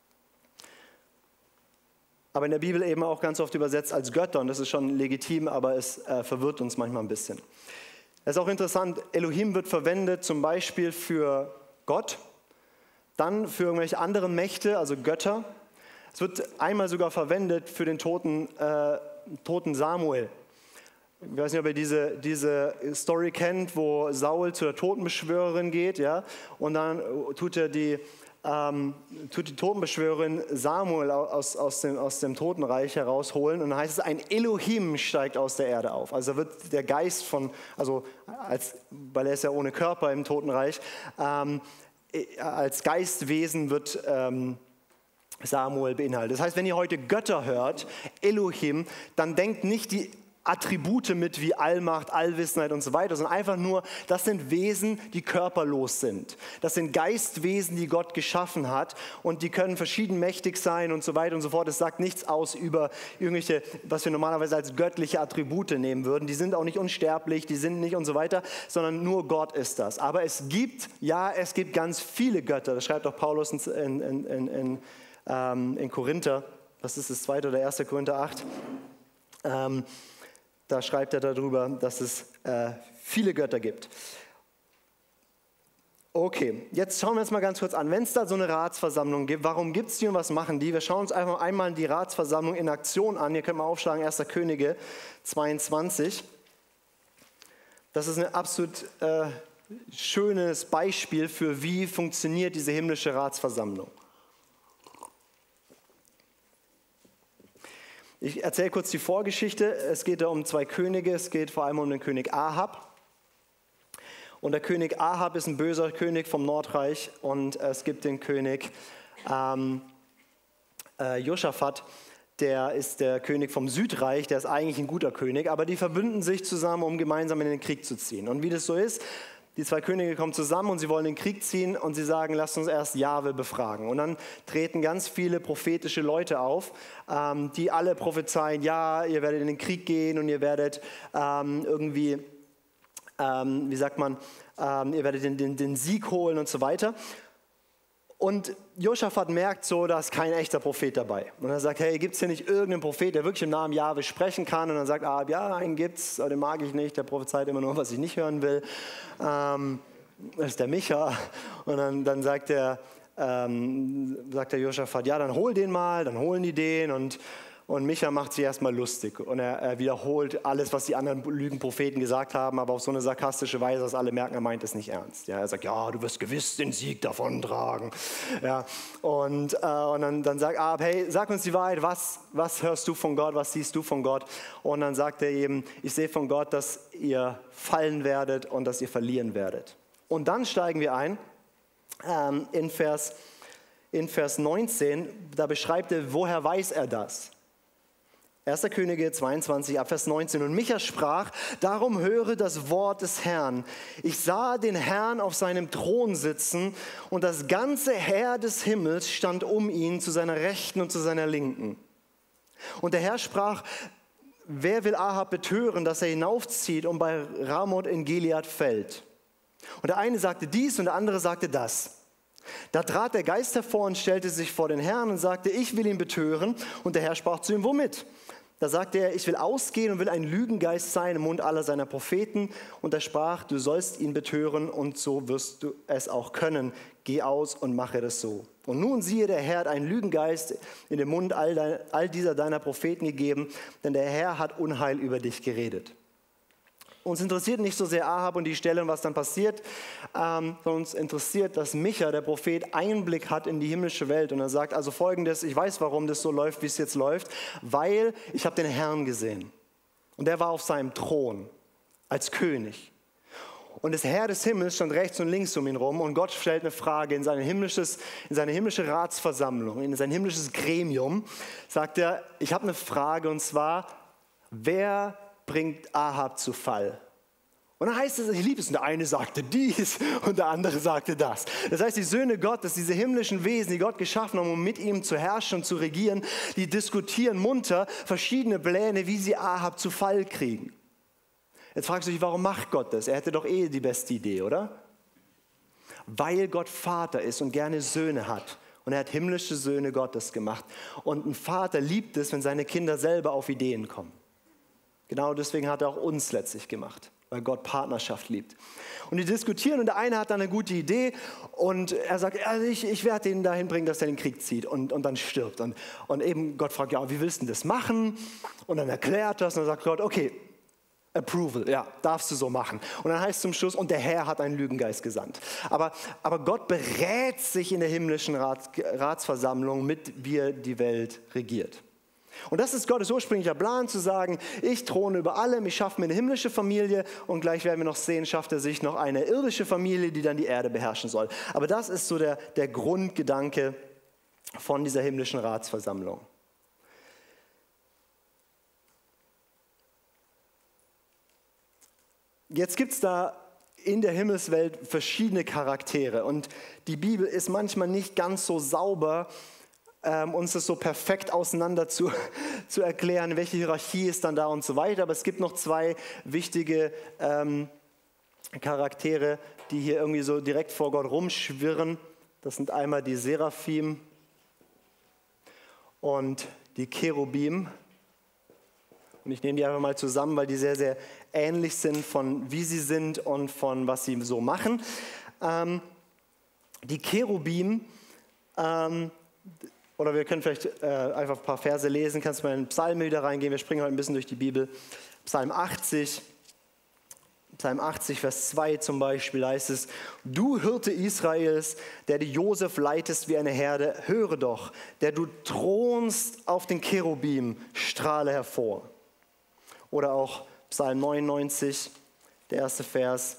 S1: Aber in der Bibel eben auch ganz oft übersetzt als Götter. Und das ist schon legitim, aber es äh, verwirrt uns manchmal ein bisschen. Es ist auch interessant, Elohim wird verwendet zum Beispiel für Gott, dann für irgendwelche anderen Mächte, also Götter. Es wird einmal sogar verwendet für den toten, äh, toten Samuel. Ich weiß nicht, ob ihr diese, diese Story kennt, wo Saul zu der Totenbeschwörerin geht, ja, und dann tut er die, ähm, tut die Totenbeschwörerin Samuel aus, aus, dem, aus dem Totenreich herausholen und dann heißt es, ein Elohim steigt aus der Erde auf. Also wird der Geist von, also als, weil er ist ja ohne Körper im Totenreich, ähm, als Geistwesen wird ähm, Samuel beinhaltet. Das heißt, wenn ihr heute Götter hört, Elohim, dann denkt nicht die Attribute mit wie Allmacht, Allwissenheit und so weiter, sondern einfach nur, das sind Wesen, die körperlos sind. Das sind Geistwesen, die Gott geschaffen hat und die können verschieden mächtig sein und so weiter und so fort. Es sagt nichts aus über irgendwelche, was wir normalerweise als göttliche Attribute nehmen würden. Die sind auch nicht unsterblich, die sind nicht und so weiter, sondern nur Gott ist das. Aber es gibt, ja, es gibt ganz viele Götter. Das schreibt auch Paulus in, in, in, in, ähm, in Korinther. Was ist das zweite oder erste Korinther acht? Ähm, Da schreibt er darüber, dass es äh, viele Götter gibt. Okay, jetzt schauen wir uns mal ganz kurz an. Wenn es da so eine Ratsversammlung gibt, warum gibt es die und was machen die? Wir schauen uns einfach einmal die Ratsversammlung in Aktion an. Hier können wir aufschlagen, erster Könige zweiundzwanzig. Das ist ein absolut äh, schönes Beispiel für, wie funktioniert diese himmlische Ratsversammlung. Ich erzähle kurz die Vorgeschichte. Es geht da um zwei Könige. Es geht vor allem um den König Ahab. Und der König Ahab ist ein böser König vom Nordreich. Und es gibt den König ähm, äh, Josaphat, der ist der König vom Südreich. Der ist eigentlich ein guter König. Aber die verbünden sich zusammen, um gemeinsam in den Krieg zu ziehen. Und wie das so ist, die zwei Könige kommen zusammen und sie wollen in den Krieg ziehen und sie sagen, lasst uns erst Jahwe befragen. Und dann treten ganz viele prophetische Leute auf, ähm, die alle prophezeien, ja, ihr werdet in den Krieg gehen und ihr werdet ähm, irgendwie, ähm, wie sagt man, ähm, ihr werdet den, den, den Sieg holen und so weiter. Und Josaphat merkt so, da ist kein echter Prophet dabei. Und er sagt, hey, gibt es hier nicht irgendeinen Prophet, der wirklich im Namen Jahwe sprechen kann? Und dann sagt Ahab, ja, einen gibt's, aber den mag ich nicht, der prophezeit immer nur, was ich nicht hören will. Ähm, das ist der Micha. Und dann, dann sagt der, ähm, sagt der Josaphat, ja, dann hol den mal, dann holen die den. Und, und Micha macht sich erstmal lustig. Und er, er wiederholt alles, was die anderen Lügenpropheten gesagt haben, aber auf so eine sarkastische Weise, dass alle merken, er meint es nicht ernst. Ja, er sagt, ja, du wirst gewiss den Sieg davontragen. Ja, und äh, und dann, dann sagt Ahab, hey, sag uns die Wahrheit, was, was hörst du von Gott, was siehst du von Gott? Und dann sagt er eben, ich sehe von Gott, dass ihr fallen werdet und dass ihr verlieren werdet. Und dann steigen wir ein ähm, in, Vers, in Vers neunzehn, da beschreibt er, woher weiß er das? erster Könige zweiundzwanzig, ab Vers neunzehn. Und Micha sprach, darum höre das Wort des Herrn. Ich sah den Herrn auf seinem Thron sitzen und das ganze Heer des Himmels stand um ihn zu seiner Rechten und zu seiner Linken. Und der Herr sprach, wer will Ahab betören, dass er hinaufzieht und bei Ramoth in Gilead fällt? Und der eine sagte dies und der andere sagte das. Da trat der Geist hervor und stellte sich vor den Herrn und sagte, ich will ihn betören. Und der Herr sprach zu ihm, womit? Da sagte er, ich will ausgehen und will ein Lügengeist sein im Mund aller seiner Propheten. Und er sprach, du sollst ihn betören und so wirst du es auch können. Geh aus und mache das so. Und nun siehe, der Herr hat einen Lügengeist in den Mund all, dein, all dieser deiner Propheten gegeben, denn der Herr hat Unheil über dich geredet. Uns interessiert nicht so sehr Ahab und die Stelle und was dann passiert, ähm, sondern uns interessiert, dass Micha, der Prophet, Einblick hat in die himmlische Welt. Und er sagt also Folgendes, ich weiß, warum das so läuft, wie es jetzt läuft, weil ich habe den Herrn gesehen. Und der war auf seinem Thron als König. Und das Heer des Himmels stand rechts und links um ihn rum und Gott stellt eine Frage in seine, himmlisches, in seine himmlische Ratsversammlung, in sein himmlisches Gremium, sagt er, ich habe eine Frage und zwar, wer bringt Ahab zu Fall? Und dann heißt es, ich liebe es, und der eine sagte dies und der andere sagte das. Das heißt, die Söhne Gottes, diese himmlischen Wesen, die Gott geschaffen haben, um mit ihm zu herrschen und zu regieren, die diskutieren munter verschiedene Pläne, wie sie Ahab zu Fall kriegen. Jetzt fragst du dich, warum macht Gott das? Er hätte doch eh die beste Idee, oder? Weil Gott Vater ist und gerne Söhne hat. Und er hat himmlische Söhne Gottes gemacht. Und ein Vater liebt es, wenn seine Kinder selber auf Ideen kommen. Genau deswegen hat er auch uns letztlich gemacht, weil Gott Partnerschaft liebt. Und die diskutieren und der eine hat dann eine gute Idee und er sagt, also ich, ich werde den dahin bringen, dass er den Krieg zieht und, und dann stirbt. Und, und eben Gott fragt, ja, wie willst du das machen? Und dann erklärt das und dann sagt Gott, okay, Approval, ja, darfst du so machen. Und dann heißt es zum Schluss, und der Herr hat einen Lügengeist gesandt. Aber, aber Gott berät sich in der himmlischen Rats, Ratsversammlung mit, wie er die Welt regiert. Und das ist Gottes ursprünglicher Plan, zu sagen, ich throne über allem, ich schaffe mir eine himmlische Familie und gleich werden wir noch sehen, schafft er sich noch eine irdische Familie, die dann die Erde beherrschen soll. Aber das ist so der, der Grundgedanke von dieser himmlischen Ratsversammlung. Jetzt gibt es da in der Himmelswelt verschiedene Charaktere und die Bibel ist manchmal nicht ganz so sauber, ähm, uns das so perfekt auseinander zu, zu erklären, welche Hierarchie ist dann da und so weiter. Aber es gibt noch zwei wichtige ähm, Charaktere, die hier irgendwie so direkt vor Gott rumschwirren. Das sind einmal die Seraphim und die Cherubim. Und ich nehme die einfach mal zusammen, weil die sehr, sehr ähnlich sind von wie sie sind und von was sie so machen. Ähm, die Cherubim, ähm, oder wir können vielleicht äh, einfach ein paar Verse lesen, kannst du mal in Psalme wieder reingehen, wir springen heute ein bisschen durch die Bibel. Psalm achtzig, Psalm achtzig, Vers zwei zum Beispiel heißt es, du Hirte Israels, der du Josef leitest wie eine Herde, höre doch, der du thronst auf den Cherubim, strahle hervor. Oder auch Psalm neunundneunzig, der erste Vers.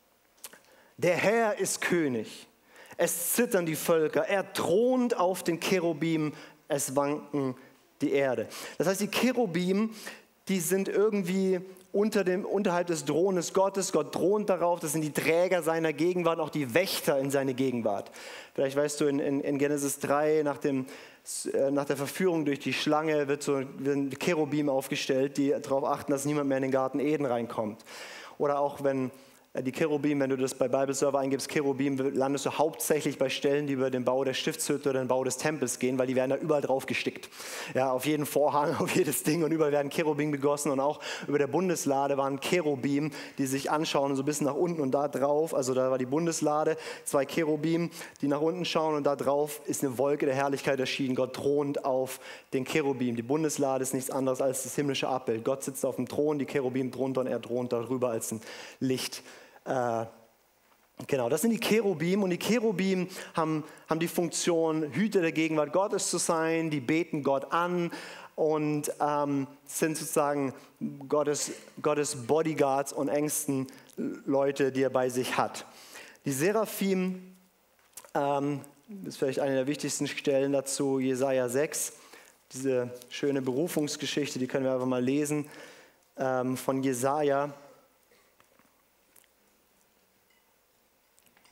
S1: Der Herr ist König, es zittern die Völker, er thront auf den Cherubim, es wanken die Erde. Das heißt, die Cherubim, die sind irgendwie unter dem, unterhalb des Thrones Gottes. Gott thront darauf, das sind die Träger seiner Gegenwart, auch die Wächter in seine Gegenwart. Vielleicht weißt du, in, in, in Genesis drei, nach, dem, nach der Verführung durch die Schlange, wird so ein Cherubim aufgestellt, die darauf achten, dass niemand mehr in den Garten Eden reinkommt. Oder auch wenn die Cherubim, wenn du das bei Bibleserver eingibst, Cherubim, landest du hauptsächlich bei Stellen, die über den Bau der Stiftshütte oder den Bau des Tempels gehen, weil die werden da überall drauf gestickt. Ja, auf jeden Vorhang, auf jedes Ding und überall werden Cherubim gegossen und auch über der Bundeslade waren Cherubim, die sich anschauen, so ein bisschen nach unten und da drauf, also da war die Bundeslade, zwei Cherubim, die nach unten schauen und da drauf ist eine Wolke der Herrlichkeit erschienen. Gott thront auf den Cherubim. Die Bundeslade ist nichts anderes als das himmlische Abbild. Gott sitzt auf dem Thron, die Cherubim drunter und er thront darüber als ein Licht. Äh, genau, das sind die Cherubim und die Cherubim haben, haben die Funktion, Hüter der Gegenwart Gottes zu sein, die beten Gott an und ähm, sind sozusagen Gottes, Gottes Bodyguards und engsten Leute, die er bei sich hat. Die Seraphim, ähm, das ist vielleicht eine der wichtigsten Stellen dazu, Jesaja sechs, diese schöne Berufungsgeschichte, die können wir einfach mal lesen, ähm, von Jesaja.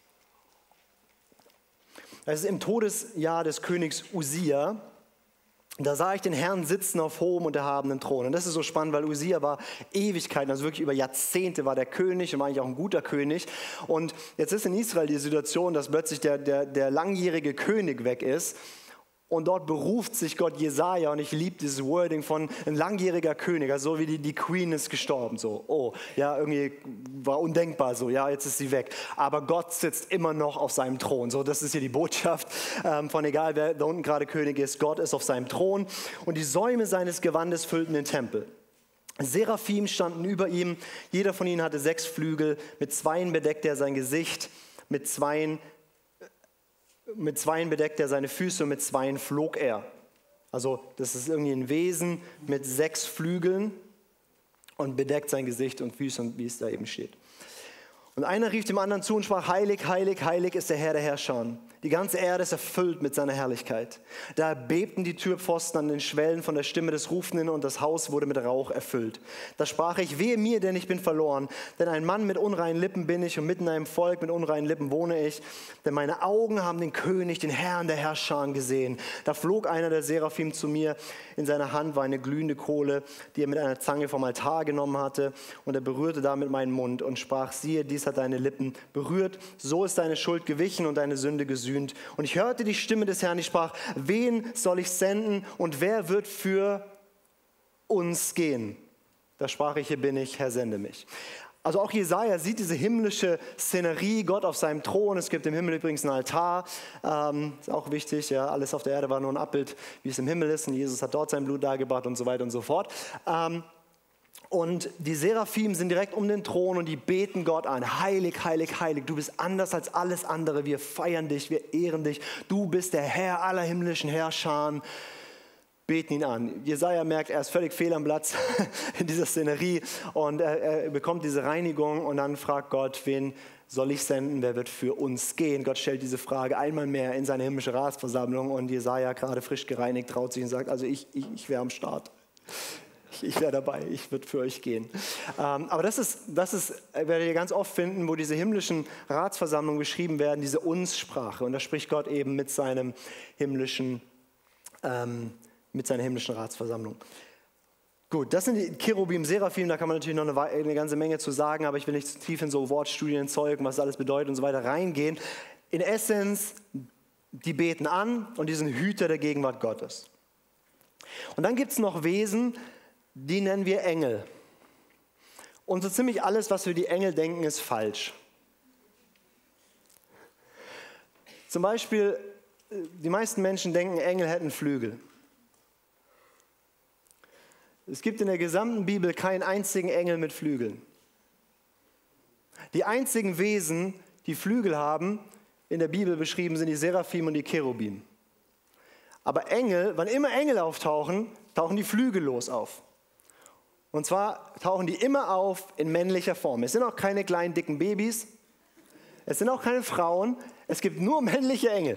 S1: Es ist im Todesjahr des Königs Usia, Da sah ich den Herrn sitzen auf hohem und erhabenen Thron. Und das ist so spannend, weil Usia war Ewigkeiten, also wirklich über Jahrzehnte war der König und war eigentlich auch ein guter König. Und jetzt ist in Israel die Situation, dass plötzlich der, der, der langjährige König weg ist. Und dort beruft sich Gott Jesaja, und ich liebe dieses Wording von ein langjähriger König, also so wie die, die Queen ist gestorben, so, oh, ja, irgendwie war undenkbar, so, ja, jetzt ist sie weg. Aber Gott sitzt immer noch auf seinem Thron, so, das ist hier die Botschaft ähm, von egal, wer da unten gerade König ist, Gott ist auf seinem Thron und die Säume seines Gewandes füllten den Tempel. Seraphim standen über ihm, jeder von ihnen hatte sechs Flügel, mit zweien bedeckte er sein Gesicht, mit zweien Mit zweien bedeckte er seine Füße und mit zweien flog er. Also das ist irgendwie ein Wesen mit sechs Flügeln und bedeckt sein Gesicht und Füße, und wie es da eben steht. Und einer rief dem anderen zu und sprach, heilig, heilig, heilig ist der Herr der Herrscher. Die ganze Erde ist erfüllt mit seiner Herrlichkeit. Da bebten die Türpfosten an den Schwellen von der Stimme des Rufenden und das Haus wurde mit Rauch erfüllt. Da sprach ich, wehe mir, denn ich bin verloren. Denn ein Mann mit unreinen Lippen bin ich und mitten in einem Volk mit unreinen Lippen wohne ich. Denn meine Augen haben den König, den Herrn der Herrscher gesehen. Da flog einer der Seraphim zu mir. In seiner Hand war eine glühende Kohle, die er mit einer Zange vom Altar genommen hatte. Und er berührte damit meinen Mund und sprach, siehe, dies hat deine Lippen berührt. So ist deine Schuld gewichen und deine Sünde gesühnt. Und ich hörte die Stimme des Herrn, die sprach, wen soll ich senden und wer wird für uns gehen? Da sprach ich, hier bin ich, Herr, sende mich. Also auch Jesaja sieht diese himmlische Szenerie, Gott auf seinem Thron. Es gibt im Himmel übrigens einen Altar, ähm, ist auch wichtig, ja, alles auf der Erde war nur ein Abbild, wie es im Himmel ist. Und Jesus hat dort sein Blut dargebracht und so weiter und so fort. Ähm, Und die Seraphim sind direkt um den Thron und die beten Gott an. Heilig, heilig, heilig. Du bist anders als alles andere. Wir feiern dich, wir ehren dich. Du bist der Herr aller himmlischen Herrscher. Beten ihn an. Jesaja merkt, er ist völlig fehl am Platz in dieser Szenerie und er, er bekommt diese Reinigung und dann fragt Gott, wen soll ich senden, wer wird für uns gehen? Gott stellt diese Frage einmal mehr in seine himmlische Ratsversammlung und Jesaja, gerade frisch gereinigt, traut sich und sagt, also ich, ich, ich wäre am Start. Ich wäre dabei, ich würde für euch gehen. Ähm, aber das ist, das ist, werdet ihr ganz oft finden, wo diese himmlischen Ratsversammlungen beschrieben werden, diese Uns-Sprache. Und da spricht Gott eben mit seinem himmlischen, ähm, mit seiner himmlischen Ratsversammlung. Gut, das sind die Cherubim, Seraphim, da kann man natürlich noch eine, eine ganze Menge zu sagen, aber ich will nicht zu tief in so Wortstudien, Zeug, was das alles bedeutet und so weiter reingehen. In Essenz, die beten an und die sind Hüter der Gegenwart Gottes. Und dann gibt es noch Wesen, die nennen wir Engel. Und so ziemlich alles, was wir die Engel denken, ist falsch. Zum Beispiel, die meisten Menschen denken, Engel hätten Flügel. Es gibt in der gesamten Bibel keinen einzigen Engel mit Flügeln. Die einzigen Wesen, die Flügel haben, in der Bibel beschrieben sind die Seraphim und die Cherubim. Aber Engel, wann immer Engel auftauchen, tauchen die flügellos auf. Und zwar tauchen die immer auf in männlicher Form. Es sind auch keine kleinen, dicken Babys. Es sind auch keine Frauen. Es gibt nur männliche Engel.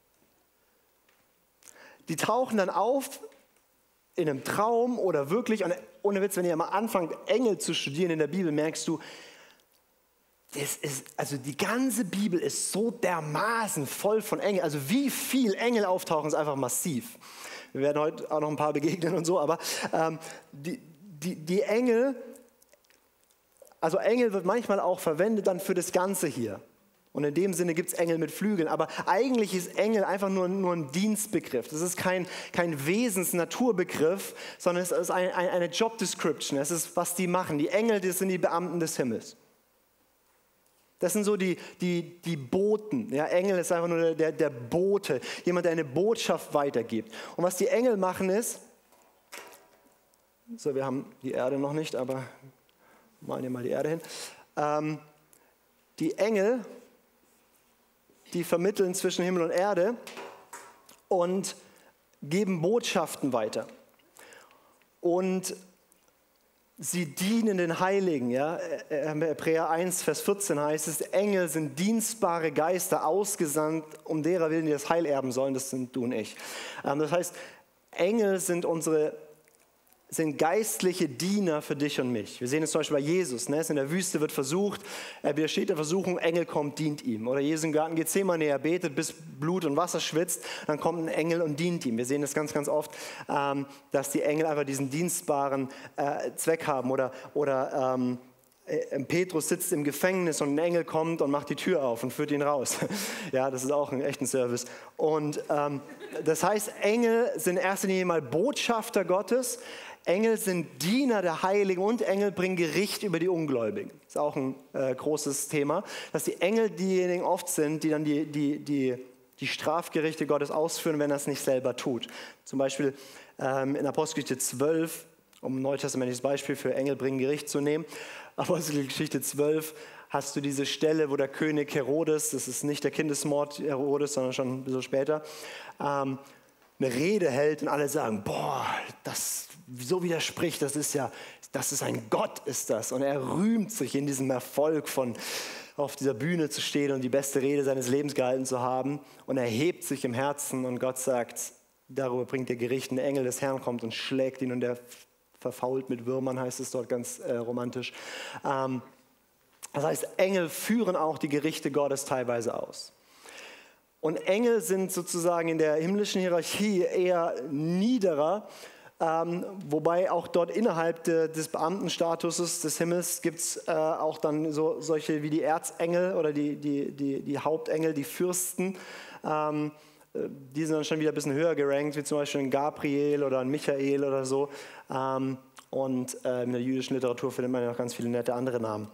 S1: Die tauchen dann auf in einem Traum oder wirklich, und ohne Witz, wenn ihr mal anfangt, Engel zu studieren in der Bibel, merkst du, das ist, also die ganze Bibel ist so dermaßen voll von Engeln. Also wie viel Engel auftauchen, ist einfach massiv. Wir werden heute auch noch ein paar begegnen und so, aber ähm, die, die, die Engel, also Engel wird manchmal auch verwendet dann für das Ganze hier. Und in dem Sinne gibt es Engel mit Flügeln. Aber eigentlich ist Engel einfach nur, nur ein Dienstbegriff. Das ist kein, kein Wesens-Naturbegriff, sondern es ist ein, ein, eine Job Description. Es ist, was die machen. Die Engel, das sind die Beamten des Himmels. Das sind so die, die, die Boten. Ja, Engel ist einfach nur der, der Bote, jemand, der eine Botschaft weitergibt. Und was die Engel machen ist, so, wir haben die Erde noch nicht, aber malen hier mal die Erde hin. Ähm, die Engel, die vermitteln zwischen Himmel und Erde und geben Botschaften weiter. Und sie dienen den Heiligen. Ja? Hebräer eins, Vers vierzehn heißt es, Engel sind dienstbare Geister, ausgesandt, um derer willen, die das Heil erben sollen. Das sind du und ich. Das heißt, Engel sind unsere sind geistliche Diener für dich und mich. Wir sehen es zum Beispiel bei Jesus. Ne? Er ist in der Wüste, wird versucht, er widersteht der Versuchung, Engel kommt, dient ihm. Oder Jesus im Garten Gethsemane, er betet, bis Blut und Wasser schwitzt, dann kommt ein Engel und dient ihm. Wir sehen das ganz, ganz oft, ähm, dass die Engel einfach diesen dienstbaren äh, Zweck haben. Oder, oder ähm, Petrus sitzt im Gefängnis und ein Engel kommt und macht die Tür auf und führt ihn raus. Ja, das ist auch ein echter Service. Und ähm, das heißt, Engel sind in erster Linie mal Botschafter Gottes. Engel sind Diener der Heiligen und Engel bringen Gericht über die Ungläubigen. Das ist auch ein äh, großes Thema, dass die Engel diejenigen oft sind, die dann die, die, die, die Strafgerichte Gottes ausführen, wenn er es nicht selber tut. Zum Beispiel ähm, in Apostelgeschichte zwölf, um ein neutestamentliches Beispiel für Engel bringen Gericht zu nehmen. Apostelgeschichte zwölf hast du diese Stelle, wo der König Herodes, das ist nicht der Kindesmord Herodes, sondern schon ein bisschen später, ähm, eine Rede hält und alle sagen, boah, das so widerspricht, das ist ja, das ist ein Gott, ist das. Und er rühmt sich in diesem Erfolg von auf dieser Bühne zu stehen und die beste Rede seines Lebens gehalten zu haben. Und er hebt sich im Herzen und Gott sagt, darüber bringt der Gericht, ein Engel des Herrn kommt und schlägt ihn und er verfault mit Würmern, heißt es dort ganz äh, romantisch. Ähm, das heißt, Engel führen auch die Gerichte Gottes teilweise aus. Und Engel sind sozusagen in der himmlischen Hierarchie eher niederer, ähm, wobei auch dort innerhalb de, des Beamtenstatuses des Himmels gibt es äh, auch dann so, solche wie die Erzengel oder die, die, die, die Hauptengel, die Fürsten. Ähm, Die sind dann schon wieder ein bisschen höher gerankt, wie zum Beispiel ein Gabriel oder ein Michael oder so. Und in der jüdischen Literatur findet man ja noch ganz viele nette andere Namen.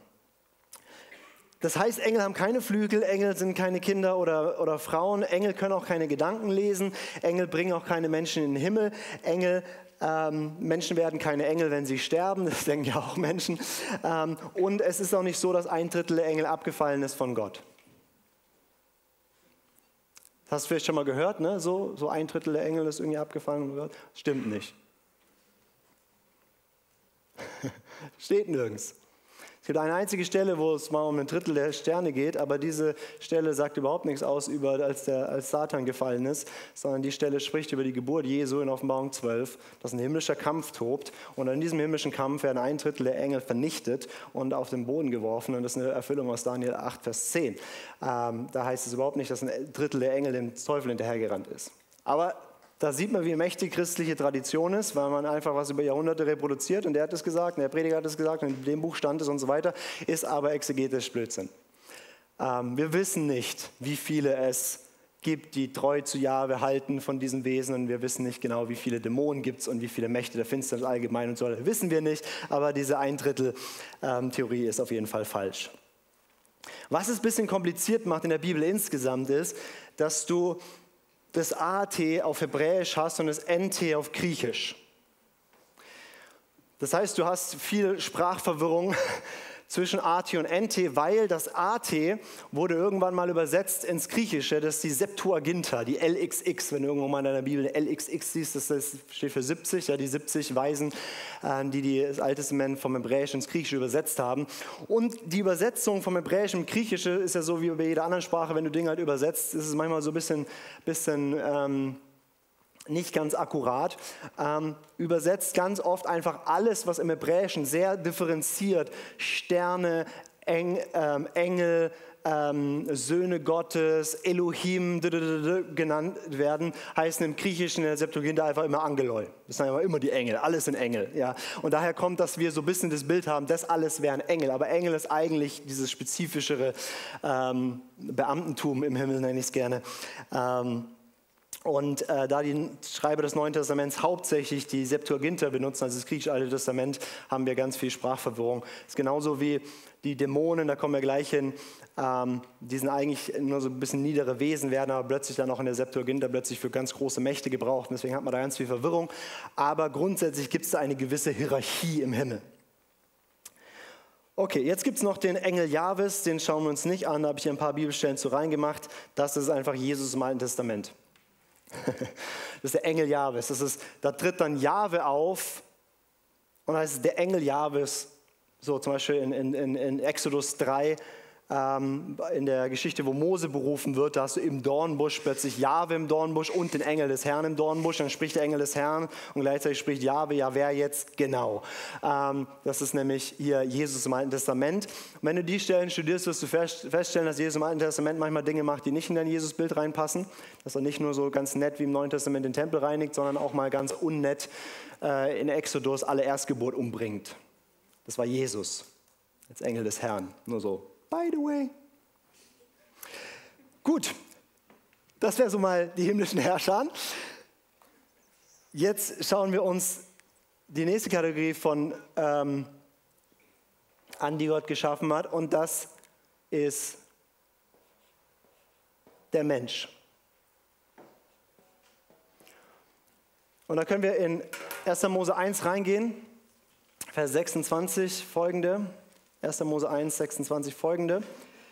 S1: Das heißt, Engel haben keine Flügel, Engel sind keine Kinder oder, oder Frauen, Engel können auch keine Gedanken lesen, Engel bringen auch keine Menschen in den Himmel, Engel, ähm, Menschen werden keine Engel, wenn sie sterben, das denken ja auch Menschen. Ähm, und es ist auch nicht so, dass ein Drittel der Engel abgefallen ist von Gott. Das hast du vielleicht schon mal gehört, ne? so, so ein Drittel der Engel ist irgendwie abgefallen. Stimmt nicht. Steht nirgends. Es gibt eine einzige Stelle, wo es mal um ein Drittel der Sterne geht, aber diese Stelle sagt überhaupt nichts aus, über, als, der, als Satan gefallen ist, sondern die Stelle spricht über die Geburt Jesu in Offenbarung zwölf, dass ein himmlischer Kampf tobt und in diesem himmlischen Kampf werden ein Drittel der Engel vernichtet und auf den Boden geworfen und das ist eine Erfüllung aus Daniel acht, Vers zehn. Ähm, da heißt es überhaupt nicht, dass ein Drittel der Engel dem Teufel hinterhergerannt ist. Aber da sieht man, wie mächtig christliche Tradition ist, weil man einfach was über Jahrhunderte reproduziert und der hat es gesagt, und der Prediger hat es gesagt und in dem Buch stand es und so weiter, ist aber exegetisch Blödsinn. Ähm, wir wissen nicht, wie viele es gibt, die treu zu Jahwe halten von diesen Wesen und wir wissen nicht genau, wie viele Dämonen gibt es und wie viele Mächte der Finsternis allgemein und so weiter. Wissen wir nicht, aber diese Ein-Drittel-Theorie ist auf jeden Fall falsch. Was es ein bisschen kompliziert macht in der Bibel insgesamt ist, dass du das A T auf Hebräisch hast und das N T auf Griechisch. Das heißt, du hast viel Sprachverwirrung zwischen A T und N T, weil das A T wurde irgendwann mal übersetzt ins Griechische, das ist die Septuaginta, die L X X, wenn du irgendwo mal in deiner Bibel eine L X X siehst, das steht für siebzig, ja, die siebzig Weisen, die, die das Alte Testament vom Hebräischen ins Griechische übersetzt haben. Und die Übersetzung vom Hebräischen im Griechische ist ja so wie bei jeder anderen Sprache, wenn du Dinge halt übersetzt, ist es manchmal so ein bisschen, bisschen ähm, nicht ganz akkurat, ähm, übersetzt ganz oft einfach alles, was im Hebräischen sehr differenziert, Sterne, Eng, ähm, Engel, ähm, Söhne Gottes, Elohim genannt werden, heißen im Griechischen, in der Septuaginta einfach immer Angeloi. Das sind einfach immer die Engel, alles sind Engel. Ja. Und daher kommt, dass wir so ein bisschen das Bild haben, das alles wären Engel. Aber Engel ist eigentlich dieses spezifischere ähm, Beamtentum im Himmel, nenne ich es gerne. Ähm, Und äh, da die Schreiber des Neuen Testaments hauptsächlich die Septuaginta benutzen, also das griechische Alte Testament, haben wir ganz viel Sprachverwirrung. Das ist genauso wie die Dämonen, da kommen wir gleich hin, ähm, die sind eigentlich nur so ein bisschen niedere Wesen, werden aber plötzlich dann auch in der Septuaginta plötzlich für ganz große Mächte gebraucht. Und deswegen hat man da ganz viel Verwirrung. Aber grundsätzlich gibt es da eine gewisse Hierarchie im Himmel. Okay, jetzt gibt es noch den Engel Jahwes, den schauen wir uns nicht an, da habe ich hier ein paar Bibelstellen zu reingemacht. Das ist einfach Jesus im Alten Testament. Das ist der Engel Jahwes. Das ist, da tritt dann Jahwe auf und da ist der Engel Jahwes, so zum Beispiel in, in, in Exodus drei, ähm, in der Geschichte, wo Mose berufen wird, da hast du im Dornbusch plötzlich Jahwe im Dornbusch und den Engel des Herrn im Dornbusch. Dann spricht der Engel des Herrn und gleichzeitig spricht Jahwe, ja, wer jetzt genau? Ähm, das ist nämlich hier Jesus im Alten Testament. Und wenn du die Stellen studierst, wirst du feststellen, dass Jesus im Alten Testament manchmal Dinge macht, die nicht in dein Jesusbild reinpassen. Dass er nicht nur so ganz nett wie im Neuen Testament den Tempel reinigt, sondern auch mal ganz unnett äh, in Exodus alle Erstgeburt umbringt. Das war Jesus als Engel des Herrn. Nur so, by the way. Gut, das wäre so mal die himmlischen Herrscher. Jetzt schauen wir uns die nächste Kategorie von ähm, an, die Gott geschaffen hat. Und das ist der Mensch. Und da können wir in erster Mose eins reingehen, Vers sechsundzwanzig folgende. erster Mose eins, sechsundzwanzig folgende.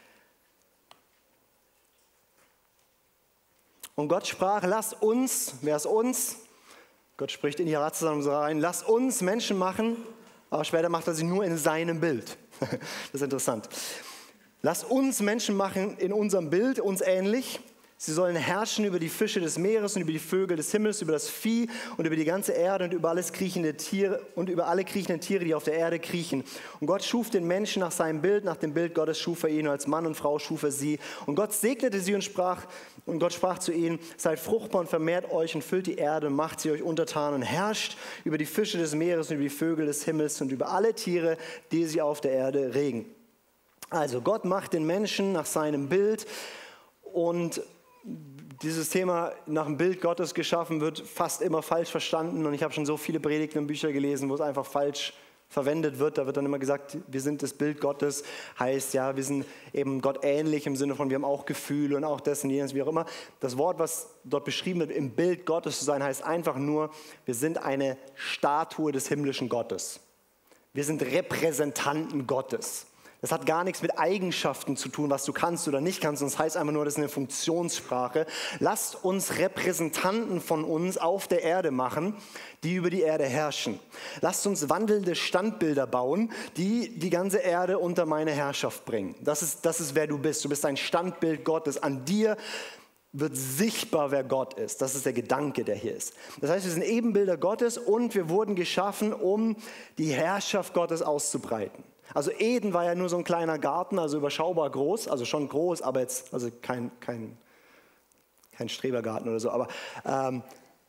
S1: Und Gott sprach, lass uns, wer ist uns? Gott spricht in die Ratzusammenhang rein, lass uns Menschen machen, aber später macht er sie nur in seinem Bild. Das ist interessant. Lass uns Menschen machen in unserem Bild, uns ähnlich. Sie sollen herrschen über die Fische des Meeres und über die Vögel des Himmels, über das Vieh und über die ganze Erde und über alles kriechende Tiere und über alle kriechenden Tiere, die auf der Erde kriechen. Und Gott schuf den Menschen nach seinem Bild, nach dem Bild Gottes schuf er ihn, und als Mann und Frau schuf er sie. Und Gott segnete sie und sprach, und Gott sprach zu ihnen, seid fruchtbar und vermehrt euch und füllt die Erde und macht sie euch untertan und herrscht über die Fische des Meeres und über die Vögel des Himmels und über alle Tiere, die sich auf der Erde regen. Also Gott macht den Menschen nach seinem Bild, und dieses Thema nach dem Bild Gottes geschaffen wird fast immer falsch verstanden, und ich habe schon so viele Predigten und Bücher gelesen, wo es einfach falsch verwendet wird. Da wird dann immer gesagt, wir sind das Bild Gottes, heißt ja, wir sind eben Gott ähnlich im Sinne von, wir haben auch Gefühle und auch das und jenes, wie auch immer. Das Wort, was dort beschrieben wird, im Bild Gottes zu sein, heißt einfach nur, wir sind eine Statue des himmlischen Gottes. Wir sind Repräsentanten Gottes. Das hat gar nichts mit Eigenschaften zu tun, was du kannst oder nicht kannst. Das heißt einfach nur, das ist eine Funktionssprache. Lasst uns Repräsentanten von uns auf der Erde machen, die über die Erde herrschen. Lasst uns wandelnde Standbilder bauen, die die ganze Erde unter meine Herrschaft bringen. Das ist, das ist, wer du bist. Du bist ein Standbild Gottes. An dir wird sichtbar, wer Gott ist. Das ist der Gedanke, der hier ist. Das heißt, wir sind Ebenbilder Gottes und wir wurden geschaffen, um die Herrschaft Gottes auszubreiten. Also Eden war ja nur so ein kleiner Garten, also überschaubar groß, also schon groß, aber jetzt also kein, kein, kein Strebergarten oder so, aber ähm,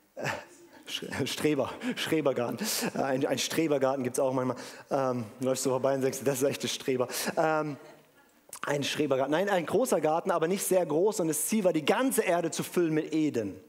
S1: Streber, Strebergarten. Ein, ein Strebergarten gibt es auch manchmal. Ähm, läufst du vorbei und sagst, das ist echt ein Streber. Ähm, ein Strebergarten, nein, ein großer Garten, aber nicht sehr groß, und das Ziel war, die ganze Erde zu füllen mit Eden.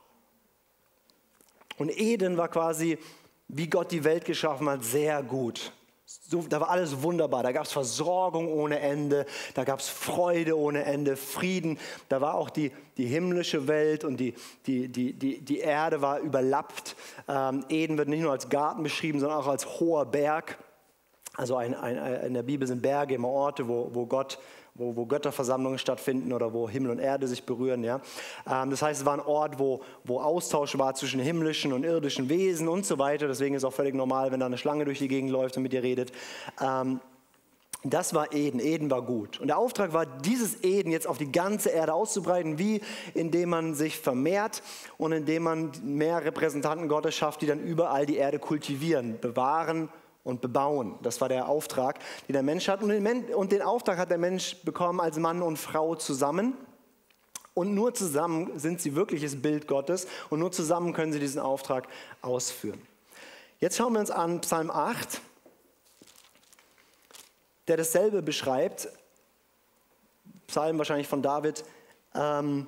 S1: Und Eden war quasi, wie Gott die Welt geschaffen hat, sehr gut. So, da war alles wunderbar, da gab es Versorgung ohne Ende, da gab es Freude ohne Ende, Frieden, da war auch die, die himmlische Welt und die, die, die, die, die Erde war überlappt. Ähm, Eden wird nicht nur als Garten beschrieben, sondern auch als hoher Berg. Also ein, ein, in der Bibel sind Berge immer Orte, wo, wo Gott Wo, wo Götterversammlungen stattfinden oder wo Himmel und Erde sich berühren. Ja? Ähm, das heißt, es war ein Ort, wo, wo Austausch war zwischen himmlischen und irdischen Wesen und so weiter. Deswegen ist es auch völlig normal, wenn da eine Schlange durch die Gegend läuft und mit dir redet. Ähm, das war Eden. Eden war gut. Und der Auftrag war, dieses Eden jetzt auf die ganze Erde auszubreiten, wie indem man sich vermehrt und indem man mehr Repräsentanten Gottes schafft, die dann überall die Erde kultivieren, bewahren und bebauen. Das war der Auftrag, den der Mensch hat. Und den, Men- und den Auftrag hat der Mensch bekommen als Mann und Frau zusammen. Und nur zusammen sind sie wirkliches Bild Gottes. Und nur zusammen können sie diesen Auftrag ausführen. Jetzt schauen wir uns an Psalm acht, der dasselbe beschreibt. Psalm wahrscheinlich von David. Ähm,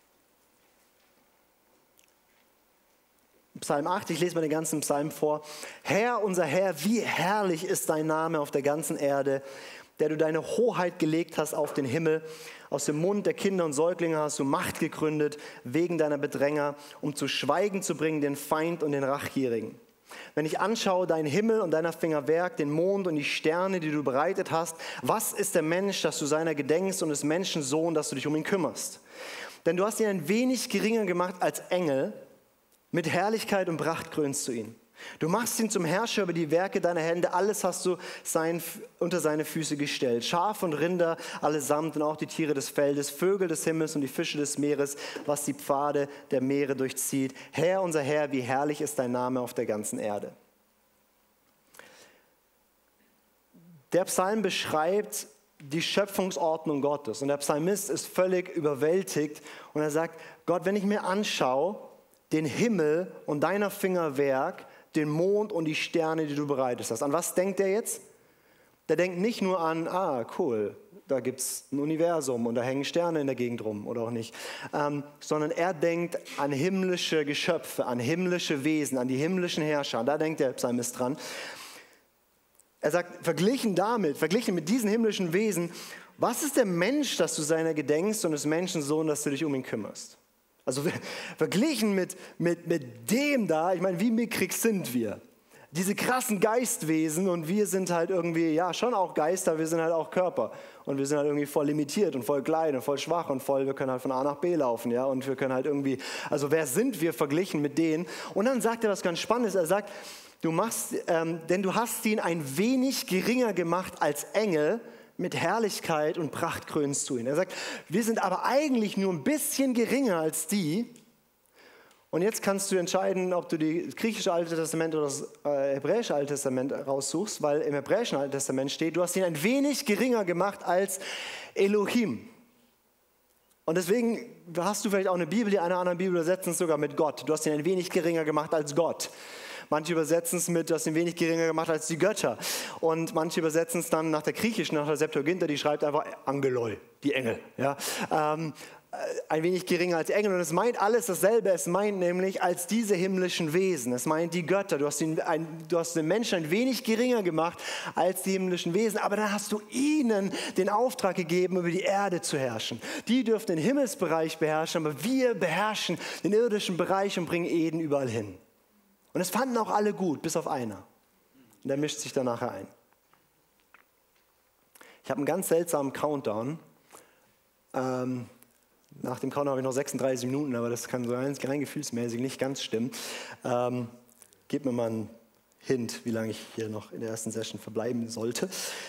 S1: Psalm acht, ich lese mal den ganzen Psalm vor. Herr, unser Herr, wie herrlich ist dein Name auf der ganzen Erde, der du deine Hoheit gelegt hast auf den Himmel. Aus dem Mund der Kinder und Säuglinge hast du Macht gegründet, wegen deiner Bedränger, um zu Schweigen zu bringen den Feind und den Rachgierigen. Wenn ich anschaue deinen Himmel und deiner Finger Werk, den Mond und die Sterne, die du bereitet hast, was ist der Mensch, dass du seiner gedenkst, und des Menschen Sohn, dass du dich um ihn kümmerst? Denn du hast ihn ein wenig geringer gemacht als Engel, mit Herrlichkeit und Pracht krönst du ihn. Du machst ihn zum Herrscher über die Werke deiner Hände. Alles hast du sein, unter seine Füße gestellt. Schaf und Rinder allesamt und auch die Tiere des Feldes, Vögel des Himmels und die Fische des Meeres, was die Pfade der Meere durchzieht. Herr, unser Herr, wie herrlich ist dein Name auf der ganzen Erde. Der Psalm beschreibt die Schöpfungsordnung Gottes. Und der Psalmist ist völlig überwältigt und er sagt, Gott, wenn ich mir anschaue, den Himmel und deiner Finger Werk, den Mond und die Sterne, die du bereitet hast. An was denkt er jetzt? Der denkt nicht nur an, ah, cool, da gibt es ein Universum und da hängen Sterne in der Gegend rum oder auch nicht, ähm, sondern er denkt an himmlische Geschöpfe, an himmlische Wesen, an die himmlischen Herrscher. Da denkt der Psalmist dran. Er sagt, verglichen damit, verglichen mit diesen himmlischen Wesen, was ist der Mensch, dass du seiner gedenkst und des Menschensohn, dass du dich um ihn kümmerst? Also verglichen mit, mit, mit dem da, ich meine, wie mickrig sind wir? Diese krassen Geistwesen und wir sind halt irgendwie, ja schon auch Geister, wir sind halt auch Körper. Und wir sind halt irgendwie voll limitiert und voll klein und voll schwach und voll, wir können halt von A nach B laufen, ja. Und wir können halt irgendwie, also wer sind wir verglichen mit denen? Und dann sagt er was ganz Spannendes, er sagt, du machst, ähm, denn du hast ihn ein wenig geringer gemacht als Engel, mit Herrlichkeit und Pracht krönst du ihn. Er sagt, wir sind aber eigentlich nur ein bisschen geringer als die. Und jetzt kannst du entscheiden, ob du das griechische Alte Testament oder das äh, hebräische Alte Testament raussuchst, weil im hebräischen Alten Testament steht, du hast ihn ein wenig geringer gemacht als Elohim. Und deswegen hast du vielleicht auch eine Bibel, die eine andere Bibel übersetzen es sogar mit Gott. Du hast ihn ein wenig geringer gemacht als Gott. Manche übersetzen es mit, du hast ihn wenig geringer gemacht als die Götter. Und manche übersetzen es dann nach der griechischen, nach der Septuaginta, die schreibt einfach Angeloi, die Engel. Ja? Ähm, ein wenig geringer als die Engel. Und es meint alles dasselbe. Es meint nämlich als diese himmlischen Wesen. Es meint die Götter. Du hast, ihn ein, du hast den Menschen ein wenig geringer gemacht als die himmlischen Wesen. Aber dann hast du ihnen den Auftrag gegeben, über die Erde zu herrschen. Die dürfen den Himmelsbereich beherrschen, aber wir beherrschen den irdischen Bereich und bringen Eden überall hin. Und es fanden auch alle gut, bis auf einer. Und der mischt sich dann nachher ein. Ich habe einen ganz seltsamen Countdown. Ähm, nach dem Countdown habe ich noch sechsunddreißig Minuten, aber das kann so rein, rein gefühlsmäßig nicht ganz stimmen. Ähm, gebt mir mal einen Hint, wie lange ich hier noch in der ersten Session verbleiben sollte.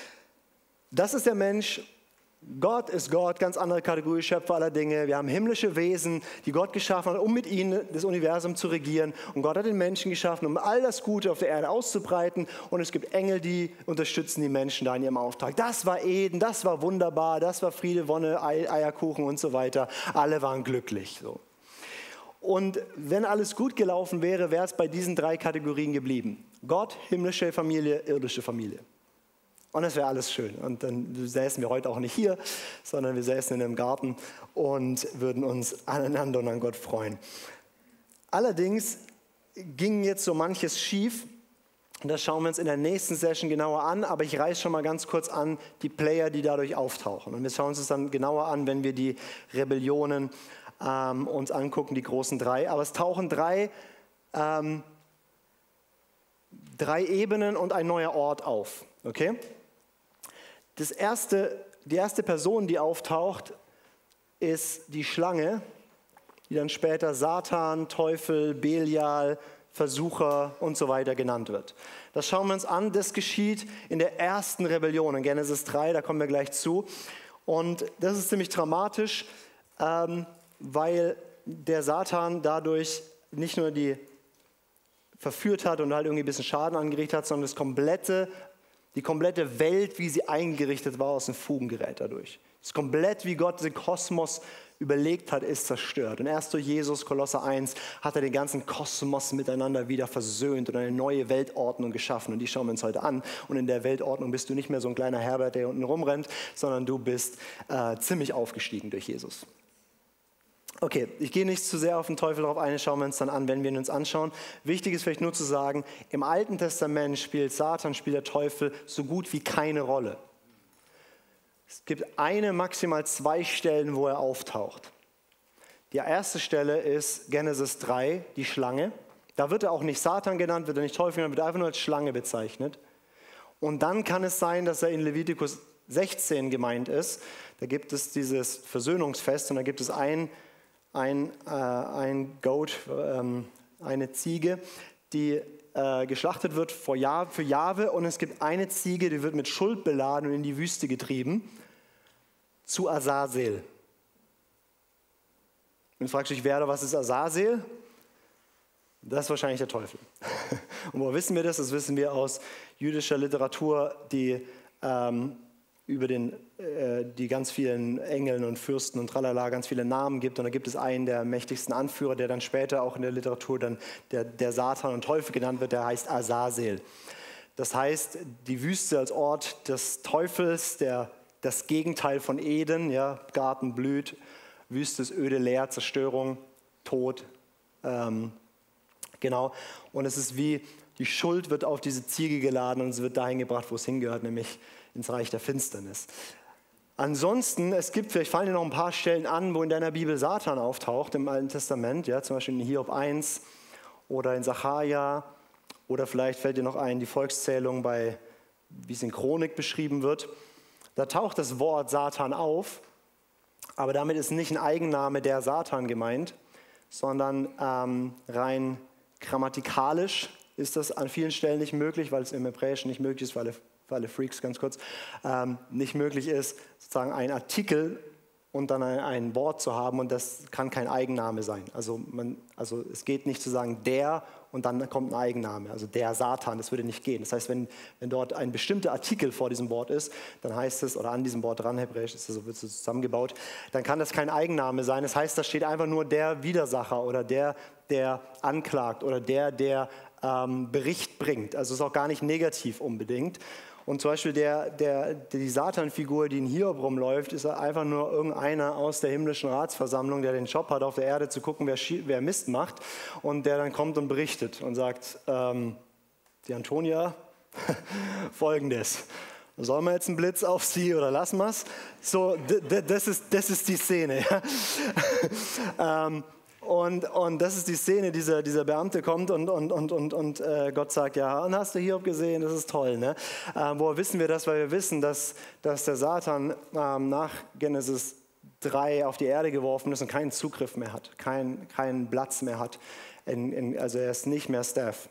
S1: Das ist der Mensch. Gott ist Gott, ganz andere Kategorie, Schöpfer aller Dinge. Wir haben himmlische Wesen, die Gott geschaffen hat, um mit ihnen das Universum zu regieren. Und Gott hat den Menschen geschaffen, um all das Gute auf der Erde auszubreiten. Und es gibt Engel, die unterstützen die Menschen da in ihrem Auftrag. Das war Eden, das war wunderbar, das war Friede, Wonne, Eierkuchen und so weiter. Alle waren glücklich. So. Und wenn alles gut gelaufen wäre, wäre es bei diesen drei Kategorien geblieben. Gott, himmlische Familie, irdische Familie. Und das wäre alles schön. Und dann säßen wir heute auch nicht hier, sondern wir säßen in einem Garten und würden uns aneinander und an Gott freuen. Allerdings ging jetzt so manches schief. Und das schauen wir uns in der nächsten Session genauer an. Aber ich reiße schon mal ganz kurz an die Player, die dadurch auftauchen. Und wir schauen uns das dann genauer an, wenn wir die Rebellionen ähm, uns angucken, die großen drei. Aber es tauchen drei, ähm, drei Ebenen und ein neuer Ort auf. Okay? Das erste, die erste Person, die auftaucht, ist die Schlange, die dann später Satan, Teufel, Belial, Versucher und so weiter genannt wird. Das schauen wir uns an. Das geschieht in der ersten Rebellion, in Genesis drei, da kommen wir gleich zu. Und das ist ziemlich dramatisch, ähm, weil der Satan dadurch nicht nur die verführt hat und halt irgendwie ein bisschen Schaden angerichtet hat, sondern das komplette Die komplette Welt, wie sie eingerichtet war, aus den Fugen gerät dadurch. Das komplett, wie Gott den Kosmos überlegt hat, ist zerstört. Und erst durch Jesus, Kolosser eins, hat er den ganzen Kosmos miteinander wieder versöhnt und eine neue Weltordnung geschaffen. Und die schauen wir uns heute an. Und in der Weltordnung bist du nicht mehr so ein kleiner Herbert, der unten rumrennt, sondern du bist äh, ziemlich aufgestiegen durch Jesus. Okay, ich gehe nicht zu sehr auf den Teufel drauf ein, schauen wir uns dann an, wenn wir ihn uns anschauen. Wichtig ist vielleicht nur zu sagen, im Alten Testament spielt Satan, spielt der Teufel so gut wie keine Rolle. Es gibt eine, maximal zwei Stellen, wo er auftaucht. Die erste Stelle ist Genesis drei, die Schlange. Da wird er auch nicht Satan genannt, wird er nicht Teufel genannt, wird einfach nur als Schlange bezeichnet. Und dann kann es sein, dass er in Levitikus sechzehn gemeint ist. Da gibt es dieses Versöhnungsfest und da gibt es ein Ein, äh, ein Goat, ähm, eine Ziege, die äh, geschlachtet wird für Jahwe, und es gibt eine Ziege, die wird mit Schuld beladen und in die Wüste getrieben, zu Azazel. Und du fragst dich, wer oder was ist Azazel? Das ist wahrscheinlich der Teufel. Und woher wissen wir das? Das wissen wir aus jüdischer Literatur, die ähm, über den, äh, die ganz vielen Engeln und Fürsten und tralala ganz viele Namen gibt. Und da gibt es einen der mächtigsten Anführer, der dann später auch in der Literatur dann der, der Satan und Teufel genannt wird, der heißt Azazel. Das heißt, die Wüste als Ort des Teufels, der, das Gegenteil von Eden, ja, Garten blüht, Wüste ist öde, leer, Zerstörung, Tod. Ähm, genau. Und es ist wie, die Schuld wird auf diese Ziege geladen und es wird dahin gebracht, wo es hingehört, nämlich ins Reich der Finsternis. Ansonsten, es gibt, vielleicht fallen dir noch ein paar Stellen an, wo in deiner Bibel Satan auftaucht im Alten Testament, ja, zum Beispiel in Hiob eins oder in Sacharja, oder vielleicht fällt dir noch ein, die Volkszählung bei, wie es in Chronik beschrieben wird. Da taucht das Wort Satan auf, aber damit ist nicht ein Eigenname der Satan gemeint, sondern ähm, rein grammatikalisch ist das an vielen Stellen nicht möglich, weil es im Hebräischen nicht möglich ist, für alle, für alle Freaks ganz kurz, ähm, nicht möglich ist, sozusagen ein Artikel und dann ein, ein Wort zu haben, und das kann kein Eigenname sein. Also, man, also es geht nicht zu sagen der und dann kommt ein Eigenname, also der Satan, das würde nicht gehen. Das heißt, wenn, wenn dort ein bestimmter Artikel vor diesem Wort ist, dann heißt es, oder an diesem Wort dran, hebräisch ist das so, wird so zusammengebaut, dann kann das kein Eigenname sein. Das heißt, da steht einfach nur der Widersacher oder der, der anklagt oder der, der ähm, Bericht bringt. Also es ist auch gar nicht negativ unbedingt. Und zum Beispiel der, der, die Satan-Figur, die in Hiob rumläuft, ist einfach nur irgendeiner aus der himmlischen Ratsversammlung, der den Job hat, auf der Erde zu gucken, wer, wer Mist macht, und der dann kommt und berichtet und sagt, ähm, die Antonia, Folgendes, sollen wir jetzt einen Blitz auf sie oder lassen wir es? So, das ist, das ist die Szene. Ja. ähm, Und, und das ist die Szene, dieser, dieser Beamte kommt und, und, und, und, und äh, Gott sagt, ja, und hast du Hiob gesehen, das ist toll. Ne? Äh, woher wissen wir das? Weil wir wissen, dass, dass der Satan ähm, nach Genesis drei auf die Erde geworfen ist und keinen Zugriff mehr hat, kein, keinen Platz mehr hat. In, in, also er ist nicht mehr Steph.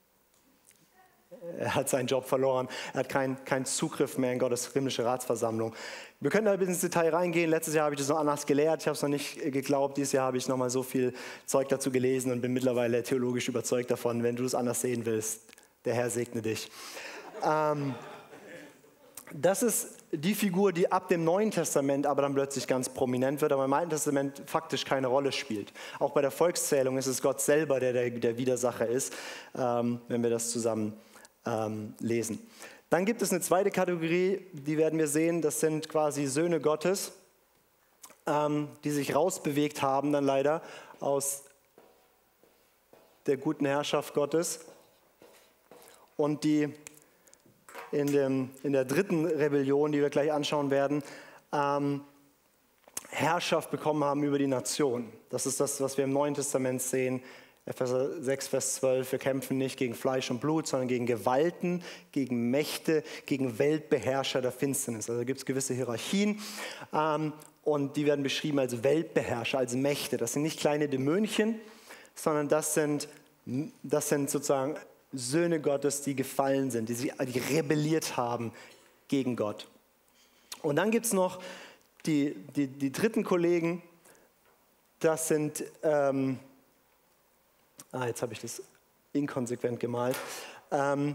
S1: Er hat seinen Job verloren, er hat keinen kein Zugriff mehr in Gottes himmlische Ratsversammlung. Wir können da ein bisschen ins Detail reingehen. Letztes Jahr habe ich das noch anders gelehrt, ich habe es noch nicht geglaubt. Dieses Jahr habe ich noch mal so viel Zeug dazu gelesen und bin mittlerweile theologisch überzeugt davon. Wenn du es anders sehen willst, der Herr segne dich. Ähm, das ist die Figur, die ab dem Neuen Testament aber dann plötzlich ganz prominent wird, aber im Alten Testament faktisch keine Rolle spielt. Auch bei der Volkszählung ist es Gott selber, der der, der Widersacher ist, ähm, wenn wir das zusammen ähm, lesen. Dann gibt es eine zweite Kategorie, die werden wir sehen, das sind quasi Söhne Gottes, ähm, die sich rausbewegt haben dann leider aus der guten Herrschaft Gottes und die in, dem, in der dritten Rebellion, die wir gleich anschauen werden, ähm, Herrschaft bekommen haben über die Nation. Das ist das, was wir im Neuen Testament sehen. Epheser sechs, Vers zwölf, wir kämpfen nicht gegen Fleisch und Blut, sondern gegen Gewalten, gegen Mächte, gegen Weltbeherrscher der Finsternis. Also da gibt es gewisse Hierarchien ähm, und die werden beschrieben als Weltbeherrscher, als Mächte. Das sind nicht kleine Dämonchen, sondern das sind, das sind sozusagen Söhne Gottes, die gefallen sind, die, sie, die rebelliert haben gegen Gott. Und dann gibt es noch die, die, die dritten Kollegen, das sind... Ähm, Ah, jetzt habe ich das inkonsequent gemalt. Ähm,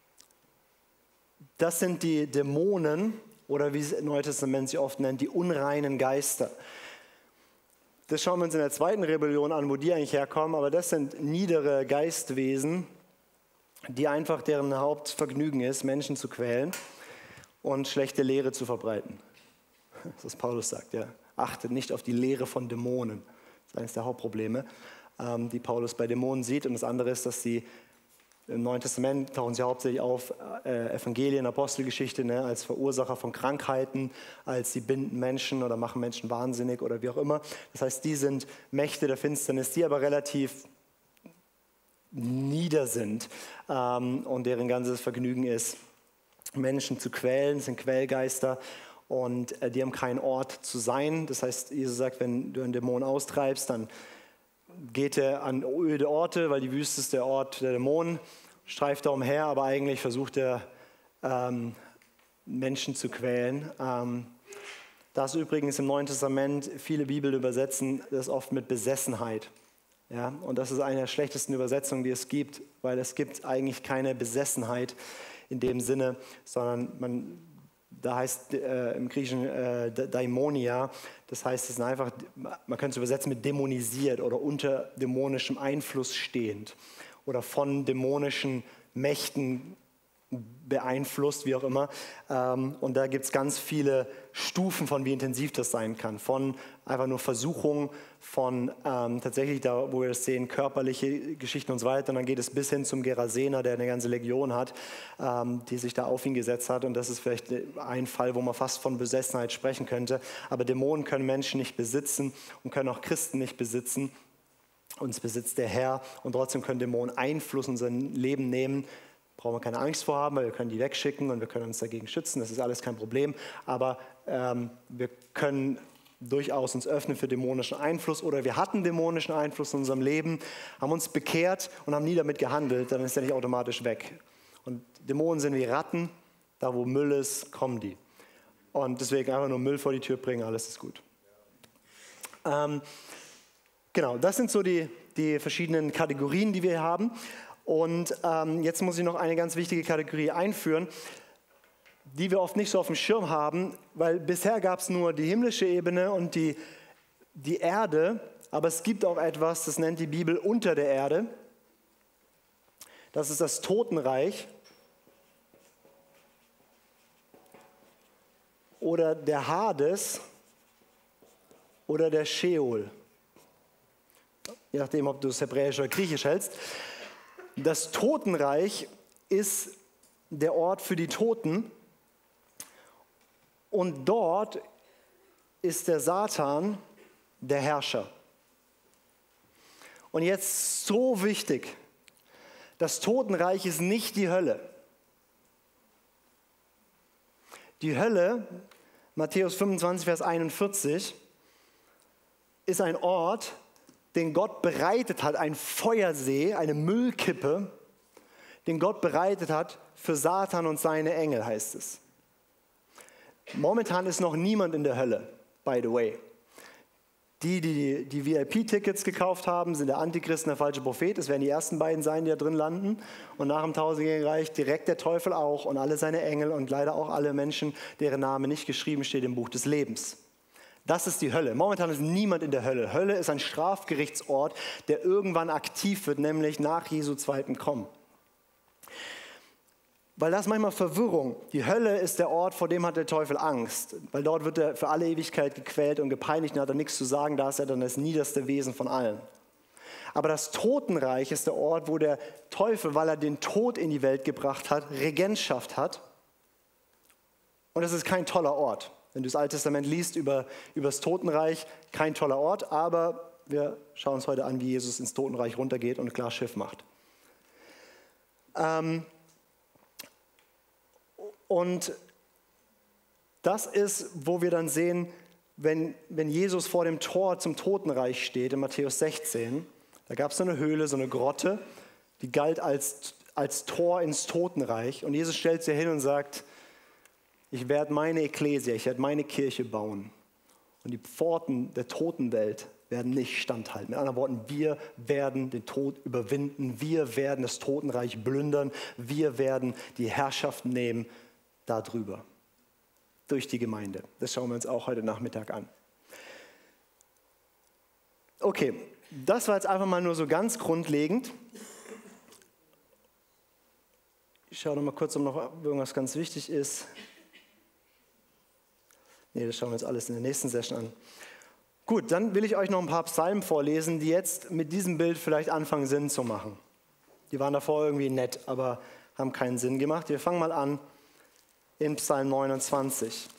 S1: das sind die Dämonen, oder wie es im Neuen Testament sie oft nennt, die unreinen Geister. Das schauen wir uns in der zweiten Rebellion an, wo die eigentlich herkommen, aber das sind niedere Geistwesen, die einfach deren Hauptvergnügen ist, Menschen zu quälen und schlechte Lehre zu verbreiten. Das ist, was Paulus sagt, ja. Achtet nicht auf die Lehre von Dämonen. Das ist eines der Hauptprobleme, die Paulus bei Dämonen sieht. Und das andere ist, dass sie im Neuen Testament tauchen sie hauptsächlich auf, äh, Evangelien, Apostelgeschichte, ne, als Verursacher von Krankheiten, als sie binden Menschen oder machen Menschen wahnsinnig oder wie auch immer. Das heißt, die sind Mächte der Finsternis, die aber relativ nieder sind ähm, und deren ganzes Vergnügen ist, Menschen zu quälen, das sind Quälgeister. Und äh, die haben keinen Ort zu sein. Das heißt, Jesus sagt, wenn du einen Dämon austreibst, dann geht er an öde Orte, weil die Wüste ist der Ort der Dämonen. streift da umher, aber eigentlich versucht er, ähm, Menschen zu quälen. Ähm, das übrigens im Neuen Testament, viele Bibeln übersetzen das oft mit Besessenheit. Ja? Und das ist eine der schlechtesten Übersetzungen, die es gibt, weil es gibt eigentlich keine Besessenheit in dem Sinne, sondern man, da heißt äh, im Griechischen äh, Daimonia, das heißt, es ist einfach, man könnte es übersetzen mit dämonisiert oder unter dämonischem Einfluss stehend oder von dämonischen Mächten beeinflusst, wie auch immer. Und da gibt es ganz viele Stufen von, wie intensiv das sein kann. Von einfach nur Versuchung, von ähm, tatsächlich, da wo wir das sehen, körperliche Geschichten und so weiter. Und dann geht es bis hin zum Gerasener, der eine ganze Legion hat, ähm, die sich da auf ihn gesetzt hat. Und das ist vielleicht ein Fall, wo man fast von Besessenheit sprechen könnte. Aber Dämonen können Menschen nicht besitzen und können auch Christen nicht besitzen. Uns besitzt der Herr und trotzdem können Dämonen Einfluss in unser Leben nehmen. Brauchen wir keine Angst vor haben, weil wir können die wegschicken und wir können uns dagegen schützen. Das ist alles kein Problem. Aber ähm, wir können durchaus uns öffnen für dämonischen Einfluss oder wir hatten dämonischen Einfluss in unserem Leben, haben uns bekehrt und haben nie damit gehandelt, dann ist der nicht automatisch weg. Und Dämonen sind wie Ratten, da wo Müll ist, kommen die. Und deswegen einfach nur Müll vor die Tür bringen, alles ist gut. Ähm, genau, das sind so die, die verschiedenen Kategorien, die wir haben. Und ähm, jetzt muss ich noch eine ganz wichtige Kategorie einführen, die wir oft nicht so auf dem Schirm haben, weil bisher gab es nur die himmlische Ebene und die, die Erde, aber es gibt auch etwas, das nennt die Bibel unter der Erde. Das ist das Totenreich oder der Hades oder der Sheol, je nachdem, ob du es Hebräisch oder Griechisch hältst. Das Totenreich ist der Ort für die Toten und dort ist der Satan der Herrscher. Und jetzt so wichtig, das Totenreich ist nicht die Hölle. Die Hölle, Matthäus fünfundzwanzig, Vers einundvierzig, ist ein Ort, den Gott bereitet hat, ein Feuersee, eine Müllkippe, den Gott bereitet hat für Satan und seine Engel, heißt es. Momentan ist noch niemand in der Hölle, by the way. Die, die die V I P-Tickets gekauft haben, sind der Antichrist und der falsche Prophet. Es werden die ersten beiden sein, die da drin landen. Und nach dem tausendjährigen Reich direkt der Teufel auch und alle seine Engel und leider auch alle Menschen, deren Name nicht geschrieben steht im Buch des Lebens. Das ist die Hölle. Momentan ist niemand in der Hölle. Hölle ist ein Strafgerichtsort, der irgendwann aktiv wird, nämlich nach Jesu zweitem Kommen. Weil das manchmal Verwirrung. Die Hölle ist der Ort, vor dem hat der Teufel Angst. Weil dort wird er für alle Ewigkeit gequält und gepeinigt und hat er nichts zu sagen. Da ist er dann das niederste Wesen von allen. Aber das Totenreich ist der Ort, wo der Teufel, weil er den Tod in die Welt gebracht hat, Regentschaft hat. Und es ist kein toller Ort. Wenn du das Alte Testament liest über, über das Totenreich, kein toller Ort, aber wir schauen uns heute an, wie Jesus ins Totenreich runtergeht und klar Schiff macht. Ähm, und das ist, wo wir dann sehen, wenn, wenn Jesus vor dem Tor zum Totenreich steht, in Matthäus sechzehn, da gab es so eine Höhle, so eine Grotte, die galt als, als Tor ins Totenreich. Und Jesus stellt sich hin und sagt, ich werde meine Ekklesia, ich werde meine Kirche bauen. Und die Pforten der Totenwelt werden nicht standhalten. Mit anderen Worten, wir werden den Tod überwinden. Wir werden das Totenreich plündern. Wir werden die Herrschaft nehmen darüber. Durch die Gemeinde. Das schauen wir uns auch heute Nachmittag an. Okay, das war jetzt einfach mal nur so ganz grundlegend. Ich schaue noch mal kurz, ob noch irgendwas ganz wichtig ist. Nee, das schauen wir uns alles in der nächsten Session an. Gut, dann will ich euch noch ein paar Psalmen vorlesen, die jetzt mit diesem Bild vielleicht anfangen, Sinn zu machen. Die waren davor irgendwie nett, aber haben keinen Sinn gemacht. Wir fangen mal an in Psalm neunundzwanzig.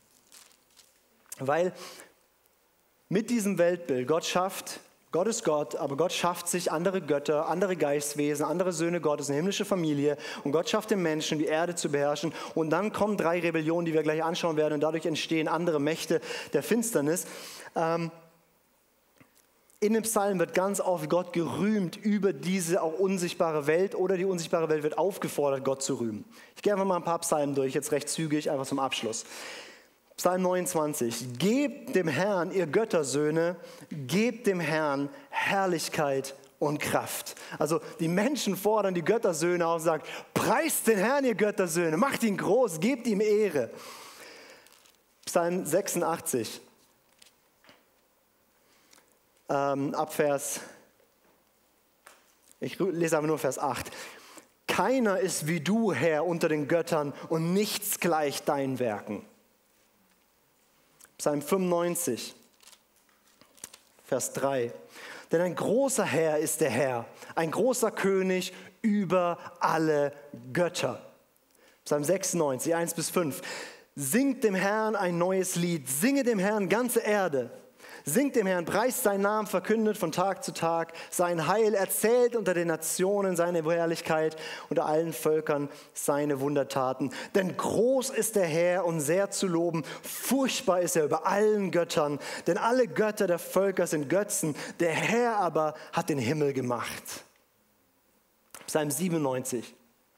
S1: Weil mit diesem Weltbild, Gott schafft, Gott ist Gott, aber Gott schafft sich andere Götter, andere Geistwesen, andere Söhne Gottes, eine himmlische Familie und Gott schafft den Menschen, die Erde zu beherrschen und dann kommen drei Rebellionen, die wir gleich anschauen werden und dadurch entstehen andere Mächte der Finsternis. Ähm, In dem Psalm wird ganz oft Gott gerühmt über diese auch unsichtbare Welt oder die unsichtbare Welt wird aufgefordert, Gott zu rühmen. Ich gehe einfach mal ein paar Psalmen durch, jetzt recht zügig, einfach zum Abschluss. Psalm neunundzwanzig. Gebt dem Herrn, ihr Göttersöhne, gebt dem Herrn Herrlichkeit und Kraft. Also die Menschen fordern die Göttersöhne auf und sagen, preist den Herrn, ihr Göttersöhne, macht ihn groß, gebt ihm Ehre. Psalm sechsundachtzig. Ähm, ab Vers, ich lese aber nur Vers acht. Keiner ist wie du, Herr, unter den Göttern und nichts gleich deinen Werken. Psalm fünfundneunzig, Vers drei. Denn ein großer Herr ist der Herr, ein großer König über alle Götter. Psalm sechsundneunzig, eins bis fünf. Singt dem Herrn ein neues Lied, singe dem Herrn ganze Erde. Singt dem Herrn, preist seinen Namen, verkündet von Tag zu Tag sein Heil, erzählt unter den Nationen seine Herrlichkeit, unter allen Völkern seine Wundertaten. Denn groß ist der Herr und sehr zu loben, furchtbar ist er über allen Göttern, denn alle Götter der Völker sind Götzen, der Herr aber hat den Himmel gemacht. Psalm siebenundneunzig.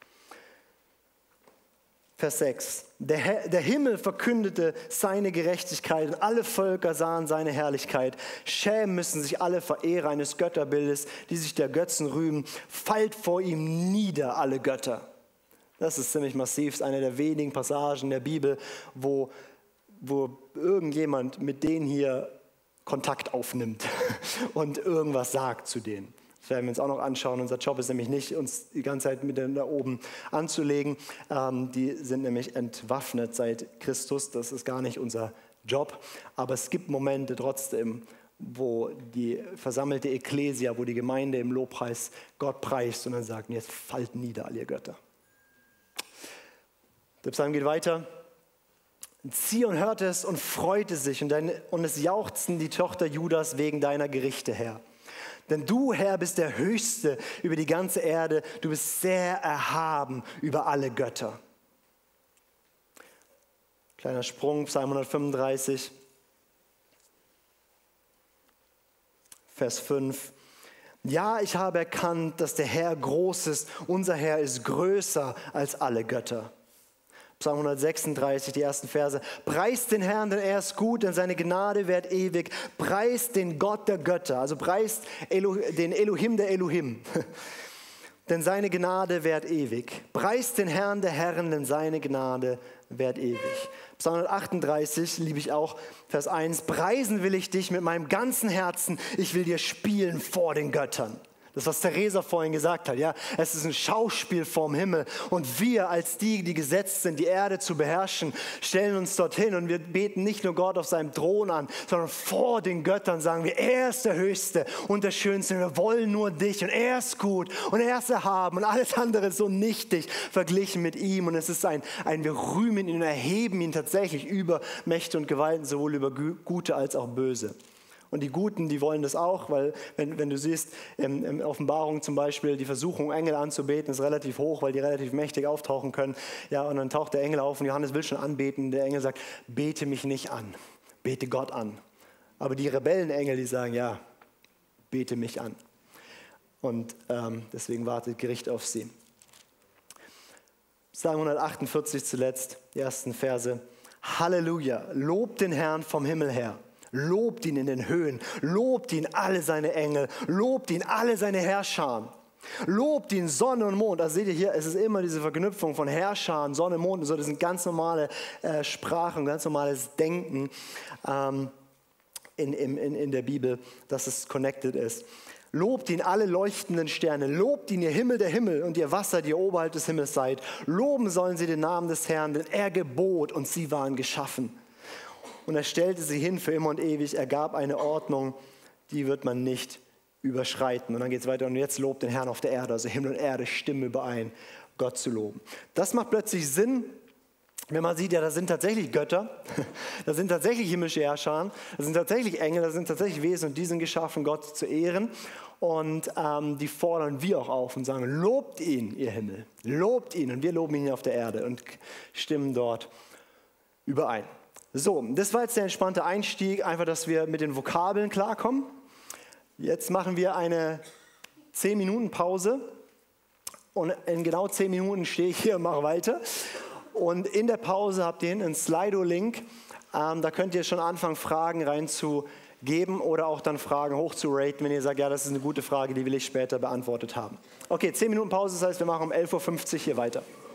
S1: Vers sechs. Der, Herr, der Himmel verkündete seine Gerechtigkeit und alle Völker sahen seine Herrlichkeit. Schämen müssen sich alle Verehrer eines Götterbildes, die sich der Götzen rühmen. Fallt vor ihm nieder, alle Götter. Das ist ziemlich massiv. Das ist eine der wenigen Passagen der Bibel, wo, wo irgendjemand mit denen hier Kontakt aufnimmt und irgendwas sagt zu denen. Das werden wir uns auch noch anschauen. Unser Job ist nämlich nicht, uns die ganze Zeit mit denen da oben anzulegen. Ähm, die sind nämlich entwaffnet seit Christus. Das ist gar nicht unser Job. Aber es gibt Momente trotzdem, wo die versammelte Ekklesia, wo die Gemeinde im Lobpreis Gott preist und dann sagt, jetzt fallt nieder, all ihr Götter. Der Psalm geht weiter. Zion hörte es und freute sich und, deine, und es jauchzten die Tochter Judas wegen deiner Gerichte, Herr. Denn du, Herr, bist der Höchste über die ganze Erde. Du bist sehr erhaben über alle Götter. Kleiner Sprung, Psalm hundertfünfunddreißig, Vers fünf. Ja, ich habe erkannt, dass der Herr groß ist. Unser Herr ist größer als alle Götter. Psalm hundertsechsunddreißig, die ersten Verse. Preist den Herrn, denn er ist gut, denn seine Gnade währt ewig. Preist den Gott der Götter, also preist Elo, den Elohim der Elohim, denn seine Gnade währt ewig. Preist den Herrn der Herren, denn seine Gnade währt ewig. Psalm hundertachtunddreißig, liebe ich auch, Vers eins. Preisen will ich dich mit meinem ganzen Herzen, ich will dir spielen vor den Göttern. Das, was Theresa vorhin gesagt hat, ja, es ist ein Schauspiel vorm Himmel und wir als die, die gesetzt sind, die Erde zu beherrschen, stellen uns dorthin und wir beten nicht nur Gott auf seinem Thron an, sondern vor den Göttern sagen wir, er ist der Höchste und der Schönste, wir wollen nur dich und er ist gut und er ist erhaben und alles andere ist so nichtig verglichen mit ihm und es ist ein, ein wir rühmen ihn und erheben ihn tatsächlich über Mächte und Gewalten, sowohl über Gute als auch Böse. Und die Guten, die wollen das auch, weil wenn, wenn du siehst, in, in Offenbarung zum Beispiel, die Versuchung, Engel anzubeten, ist relativ hoch, weil die relativ mächtig auftauchen können. Ja, und dann taucht der Engel auf und Johannes will schon anbeten. Der Engel sagt, bete mich nicht an, bete Gott an. Aber die Rebellenengel, die sagen, ja, bete mich an. Und ähm, deswegen wartet Gericht auf sie. Psalm hundertachtundvierzig zuletzt, die ersten Verse. Halleluja, lobt den Herrn vom Himmel her. Lobt ihn in den Höhen, lobt ihn alle seine Engel, lobt ihn alle seine Herrscher. Lobt ihn Sonne und Mond. Also seht ihr hier, es ist immer diese Verknüpfung von Herrschern, Sonne, Mond und so. Das sind ganz normale äh, Sprachen, ganz normales Denken ähm, in, in, in der Bibel, dass es connected ist. Lobt ihn alle leuchtenden Sterne, lobt ihn ihr Himmel der Himmel und ihr Wasser, die ihr oberhalb des Himmels seid. Loben sollen sie den Namen des Herrn, denn er gebot und sie waren geschaffen. Und er stellte sie hin für immer und ewig. Er gab eine Ordnung, die wird man nicht überschreiten. Und dann geht es weiter. Und jetzt lobt den Herrn auf der Erde. Also Himmel und Erde stimmen überein, Gott zu loben. Das macht plötzlich Sinn, wenn man sieht, ja, das sind tatsächlich Götter. Das sind tatsächlich himmlische Herrscher. Das sind tatsächlich Engel. Das sind tatsächlich Wesen. Und die sind geschaffen, Gott zu ehren. Und ähm, die fordern wir auch auf und sagen, lobt ihn, ihr Himmel. Lobt ihn. Und wir loben ihn auf der Erde und stimmen dort überein. So, das war jetzt der entspannte Einstieg, einfach, dass wir mit den Vokabeln klarkommen. Jetzt machen wir eine zehn Minuten Pause und in genau zehn Minuten stehe ich hier und mache weiter. Und in der Pause habt ihr hinten einen Slido-Link. Ähm, da könnt ihr schon anfangen, Fragen reinzugeben oder auch dann Fragen hochzuraten, wenn ihr sagt, ja, das ist eine gute Frage, die will ich später beantwortet haben. Okay, zehn Minuten Pause, das heißt, wir machen um elf Uhr fünfzig hier weiter.